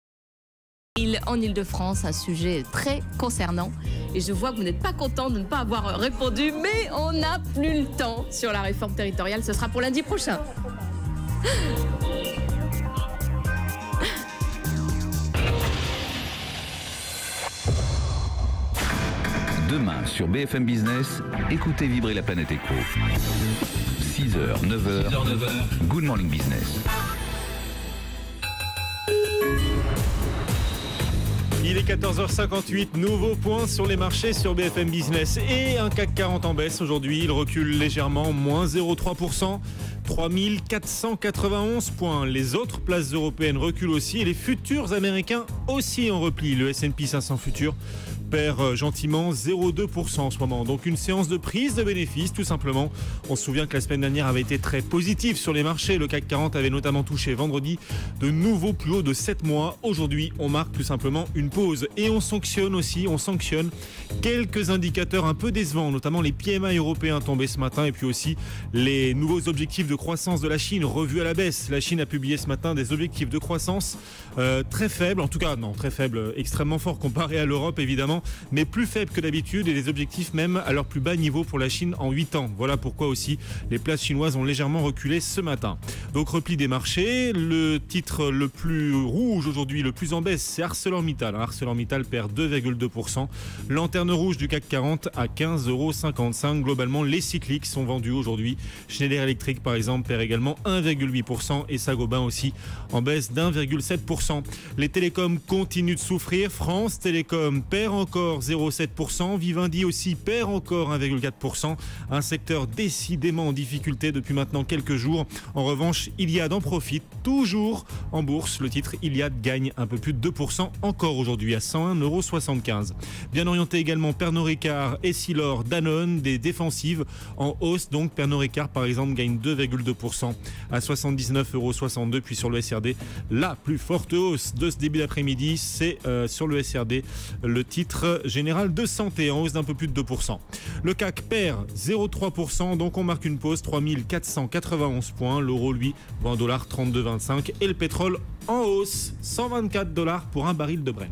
en Ile-de-France, un sujet très concernant. Et je vois que vous n'êtes pas content de ne pas avoir répondu, mais on n'a plus le temps sur la réforme territoriale. Ce sera pour lundi prochain. Demain sur B F M Business, écoutez vibrer la planète éco. six heures, neuf heures, Good Morning Business. Il est quatorze heures cinquante-huit, nouveau point sur les marchés sur B F M Business et un C A C quarante en baisse aujourd'hui. Il recule légèrement, moins zéro virgule trois pour cent, trois mille quatre cent quatre-vingt-onze points. Les autres places européennes reculent aussi et les futurs américains aussi en repli. Le S and P cinq cents futurs perd gentiment zéro virgule deux pour cent en ce moment. Donc une séance de prise de bénéfices tout simplement. On se souvient que la semaine dernière avait été très positive sur les marchés. Le C A C quarante avait notamment touché vendredi de nouveaux plus hauts de sept mois. Aujourd'hui, on marque tout simplement une pause. Et on sanctionne aussi, on sanctionne quelques indicateurs un peu décevants, notamment les P M I européens tombés ce matin et puis aussi les nouveaux objectifs de croissance de la Chine revus à la baisse. La Chine a publié ce matin des objectifs de croissance euh, très faibles, en tout cas non, très faibles, extrêmement forts comparés à l'Europe évidemment, mais plus faibles que d'habitude et des objectifs même à leur plus bas niveau pour la Chine en huit ans. Voilà pourquoi aussi les places chinoises ont légèrement reculé ce matin. Donc repli des marchés, le titre le plus rouge aujourd'hui, le plus en baisse, c'est ArcelorMittal. ArcelorMittal perd deux virgule deux pour cent. Lanterne rouge du C A C quarante à quinze euros cinquante-cinq. Globalement, les cycliques sont vendus aujourd'hui. Schneider Electric par exemple perd également un virgule huit pour cent et Saint-Gobain aussi en baisse d'un virgule sept pour cent. Les télécoms continuent de souffrir. France Télécom perd encore zéro virgule sept pour cent. Vivendi aussi perd encore un virgule quatre pour cent. Un secteur décidément en difficulté depuis maintenant quelques jours. En revanche, Iliad en profite toujours en bourse. Le titre Iliad gagne un peu plus de deux pour cent encore aujourd'hui à cent un virgule soixante-quinze euros. Bien orienté également Pernod Ricard, Essilor, Danone, des défensives en hausse. Donc Pernod Ricard par exemple gagne deux virgule deux pour cent à soixante-dix-neuf virgule soixante-deux euros. Puis sur le S R D, la plus forte hausse de ce début d'après-midi, c'est euh, sur le S R D, le titre Général de Santé en hausse d'un peu plus de deux pour cent. Le C A C perd zéro virgule trois pour cent, donc on marque une pause, trois mille quatre cent quatre-vingt-onze points. L'euro lui vend un dollar trente-deux vingt-cinq et le pétrole en hausse, cent vingt-quatre dollars pour un baril de Brent.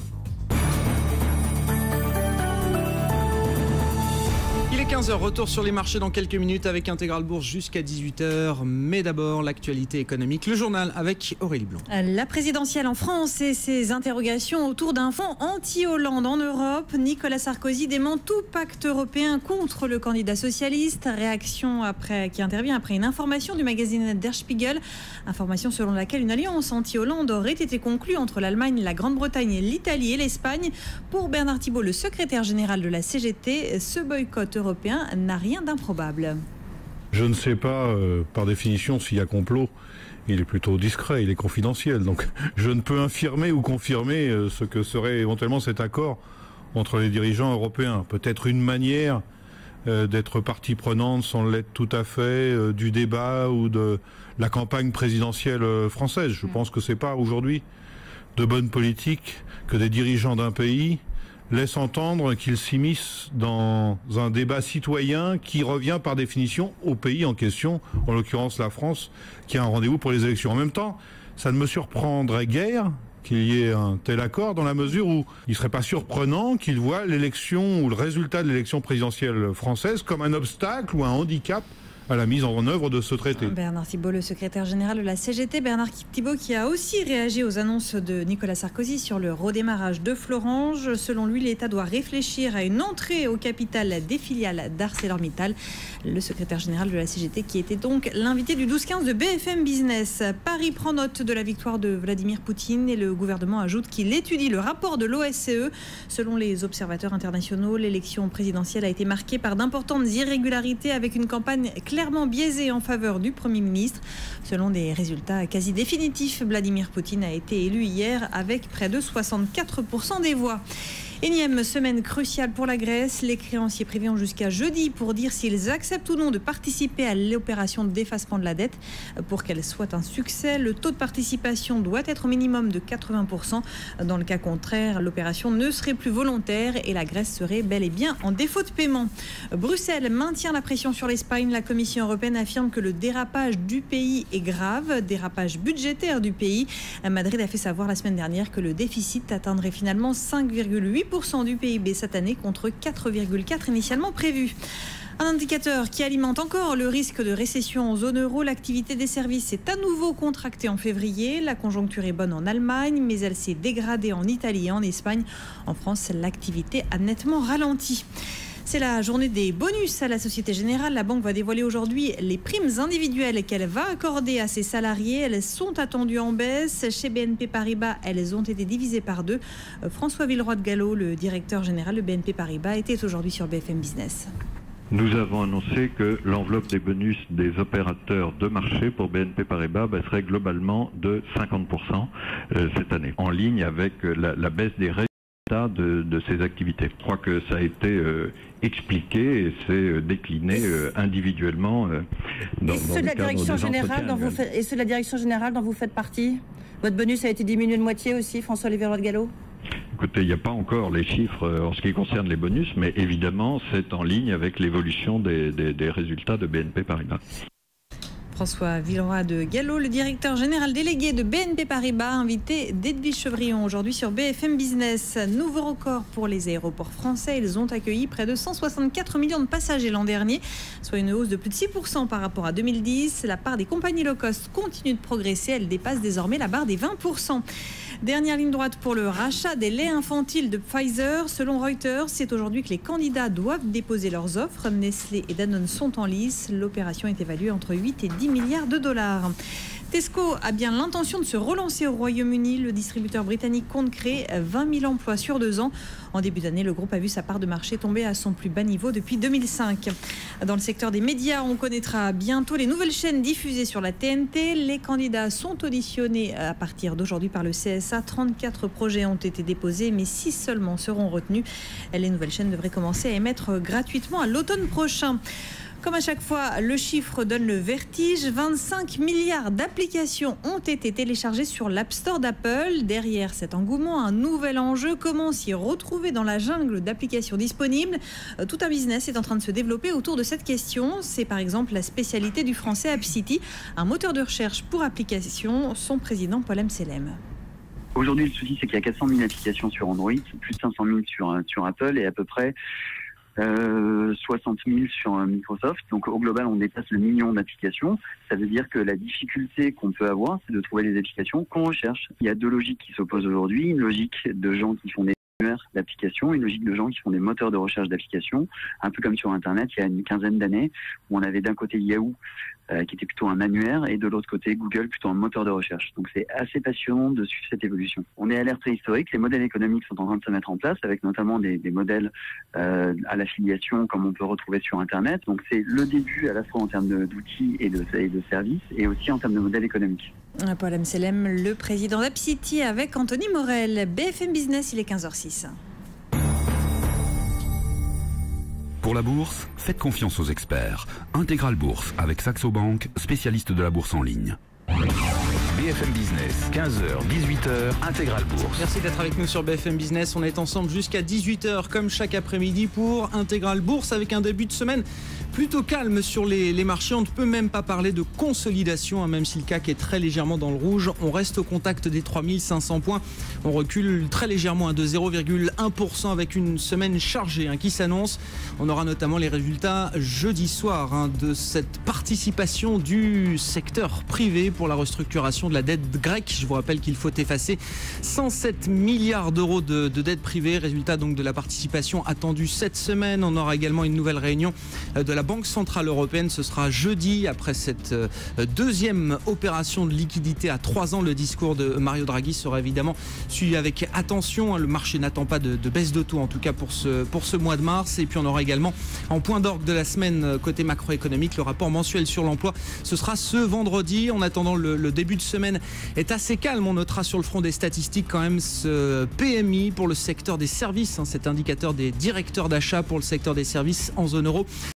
Il est quinze heures, retour sur les marchés dans quelques minutes avec Intégral Bourse jusqu'à dix-huit heures. Mais d'abord, l'actualité économique, le journal avec Aurélie Blanc. La présidentielle en France et ses interrogations autour d'un fonds anti-Hollande en Europe. Nicolas Sarkozy dément tout pacte européen contre le candidat socialiste. Réaction après, qui intervient après une information du magazine Der Spiegel. Information selon laquelle une alliance anti-Hollande aurait été conclue entre l'Allemagne, la Grande-Bretagne, l'Italie et l'Espagne. Pour Bernard Thibault, le secrétaire général de la C G T, ce boycott européen n'a rien d'improbable. Je ne sais pas, euh, par définition, s'il y a complot. Il est plutôt discret, il est confidentiel. Donc je ne peux infirmer ou confirmer euh, ce que serait éventuellement cet accord entre les dirigeants européens. Peut-être une manière euh, d'être partie prenante sans l'être tout à fait euh, du débat ou de la campagne présidentielle euh, française. Je mmh. pense que c'est pas aujourd'hui de bonne politique que des dirigeants d'un pays laisse entendre qu'il s'immisce dans un débat citoyen qui revient par définition au pays en question, en l'occurrence la France, qui a un rendez-vous pour les élections. En même temps, ça ne me surprendrait guère qu'il y ait un tel accord dans la mesure où il ne serait pas surprenant qu'il voit l'élection ou le résultat de l'élection présidentielle française comme un obstacle ou un handicap à la mise en œuvre de ce traité. Bernard Thibault, le secrétaire général de la C G T. Bernard Thibault qui a aussi réagi aux annonces de Nicolas Sarkozy sur le redémarrage de Florange. Selon lui, l'État doit réfléchir à une entrée au capital des filiales d'ArcelorMittal. Le secrétaire général de la C G T qui était donc l'invité du douze quinze de B F M Business. Paris prend note de la victoire de Vladimir Poutine et le gouvernement ajoute qu'il étudie le rapport de l'O S C E. Selon les observateurs internationaux, l'élection présidentielle a été marquée par d'importantes irrégularités avec une campagne claire clairement biaisé en faveur du Premier ministre. Selon des résultats quasi définitifs, Vladimir Poutine a été élu hier avec près de soixante-quatre pour cent des voix. Énième semaine cruciale pour la Grèce. Les créanciers privés ont jusqu'à jeudi pour dire s'ils acceptent ou non de participer à l'opération d'effacement de la dette. Pour qu'elle soit un succès, le taux de participation doit être au minimum de quatre-vingts pour cent. Dans le cas contraire, l'opération ne serait plus volontaire et la Grèce serait bel et bien en défaut de paiement. Bruxelles maintient la pression sur l'Espagne. La Commission européenne affirme que le dérapage du pays est grave, dérapage budgétaire du pays. Madrid a fait savoir la semaine dernière que le déficit atteindrait finalement cinq virgule huit pour cent du P I B cette année contre quatre virgule quatre pour cent initialement prévu. Un indicateur qui alimente encore le risque de récession en zone euro. L'activité des services est à nouveau contractée en février. La conjoncture est bonne en Allemagne, mais elle s'est dégradée en Italie et en Espagne. En France, l'activité a nettement ralenti. C'est la journée des bonus à la Société Générale. La banque va dévoiler aujourd'hui les primes individuelles qu'elle va accorder à ses salariés. Elles sont attendues en baisse. Chez B N P Paribas, elles ont été divisées par deux. François Villeroy de Galhau, le directeur général de B N P Paribas, était aujourd'hui sur B F M Business. Nous avons annoncé que l'enveloppe des bonus des opérateurs de marché pour B N P Paribas serait globalement de cinquante pour cent cette année, en ligne avec la, la baisse des résultats de, de ces activités. Je crois que ça a été euh, expliqué et c'est décliné euh, individuellement euh, dans, dans le cadre des entretiens annuels. Et c'est la direction générale dont vous faites partie? Votre bonus a été diminué de moitié aussi, François Villeroy de Galhau? Écoutez, il n'y a pas encore les chiffres en ce qui concerne les bonus, mais évidemment, c'est en ligne avec l'évolution des, des, des résultats de B N P Paribas. François Villeroy de Galhau, le directeur général délégué de B N P Paribas, invité d'Edwige Chevrillon aujourd'hui sur B F M Business. Nouveau record pour les aéroports français. Ils ont accueilli près de cent soixante-quatre millions de passagers l'an dernier, soit une hausse de plus de six pour cent par rapport à deux mille dix. La part des compagnies low cost continue de progresser. Elle dépasse désormais la barre des vingt pour cent. Dernière ligne droite pour le rachat des laits infantiles de Pfizer. Selon Reuters, c'est aujourd'hui que les candidats doivent déposer leurs offres. Nestlé et Danone sont en lice. L'opération est évaluée entre huit et dix milliards de dollars. Tesco a bien l'intention de se relancer au Royaume-Uni. Le distributeur britannique compte créer vingt mille emplois sur deux ans. En début d'année, le groupe a vu sa part de marché tomber à son plus bas niveau depuis deux mille cinq. Dans le secteur des médias, on connaîtra bientôt les nouvelles chaînes diffusées sur la T N T. Les candidats sont auditionnés à partir d'aujourd'hui par le C S A. trente-quatre projets ont été déposés, mais six seulement seront retenus. Les nouvelles chaînes devraient commencer à émettre gratuitement à l'automne prochain. Comme à chaque fois, le chiffre donne le vertige. vingt-cinq milliards d'applications ont été téléchargées sur l'App Store d'Apple. Derrière cet engouement, un nouvel enjeu. Comment s'y retrouver dans la jungle d'applications disponibles? Tout un business est en train de se développer autour de cette question. C'est par exemple la spécialité du français AppCity, un moteur de recherche pour applications. Son président, Paul Amselem. Aujourd'hui, le souci, c'est qu'il y a quatre cent mille applications sur Android, plus de cinq cent mille sur, sur Apple et à peu près Euh, soixante mille sur Microsoft. Donc au global, on dépasse le million d'applications. Ça veut dire que la difficulté qu'on peut avoir, c'est de trouver les applications qu'on recherche. Il y a deux logiques qui s'opposent aujourd'hui. Une logique de gens qui font des d'applications, une logique de gens qui font des moteurs de recherche d'applications, un peu comme sur Internet il y a une quinzaine d'années, où on avait d'un côté Yahoo, euh, qui était plutôt un annuaire, et de l'autre côté Google, plutôt un moteur de recherche. Donc c'est assez passionnant de suivre cette évolution. On est à l'ère préhistorique, les modèles économiques sont en train de se mettre en place, avec notamment des, des modèles euh, à l'affiliation, comme on peut retrouver sur Internet. Donc c'est le début à la fois en termes de, d'outils et de, et de services, et aussi en termes de modèles économiques. Paul Amselem, le président d'AppCity avec Anthony Morel. B F M Business, il est quinze heures six. Pour la bourse, faites confiance aux experts. Intégral Bourse avec Saxo Bank, spécialiste de la bourse en ligne. B F M Business, quinze heures, dix-huit heures, Intégral Bourse. Merci d'être avec nous sur B F M Business. On est ensemble jusqu'à dix-huit heures, comme chaque après-midi, pour Intégral Bourse, avec un début de semaine plutôt calme sur les, les marchés. On ne peut même pas parler de consolidation, hein, même si le C A C est très légèrement dans le rouge. On reste au contact des trois mille cinq cents points. On recule très légèrement hein, de zéro virgule un pour cent avec une semaine chargée hein, qui s'annonce. On aura notamment les résultats jeudi soir hein, de cette participation du secteur privé pour la restructuration de la dette grecque. Je vous rappelle qu'il faut effacer cent sept milliards d'euros de, de dette privée. Résultat donc de la participation attendue cette semaine. On aura également une nouvelle réunion de la Banque Centrale Européenne. Ce sera jeudi après cette deuxième opération de liquidité à trois ans. Le discours de Mario Draghi sera évidemment suivi avec attention. Le marché n'attend pas de, de baisse de taux en tout cas pour ce, pour ce mois de mars. Et puis on aura également en point d'orgue de la semaine côté macroéconomique le rapport mensuel sur l'emploi. Ce sera ce vendredi. En attendant, le, le début de semaine est assez calme. On notera sur le front des statistiques quand même ce P M I pour le secteur des services, hein, cet indicateur des directeurs d'achat pour le secteur des services en zone euro.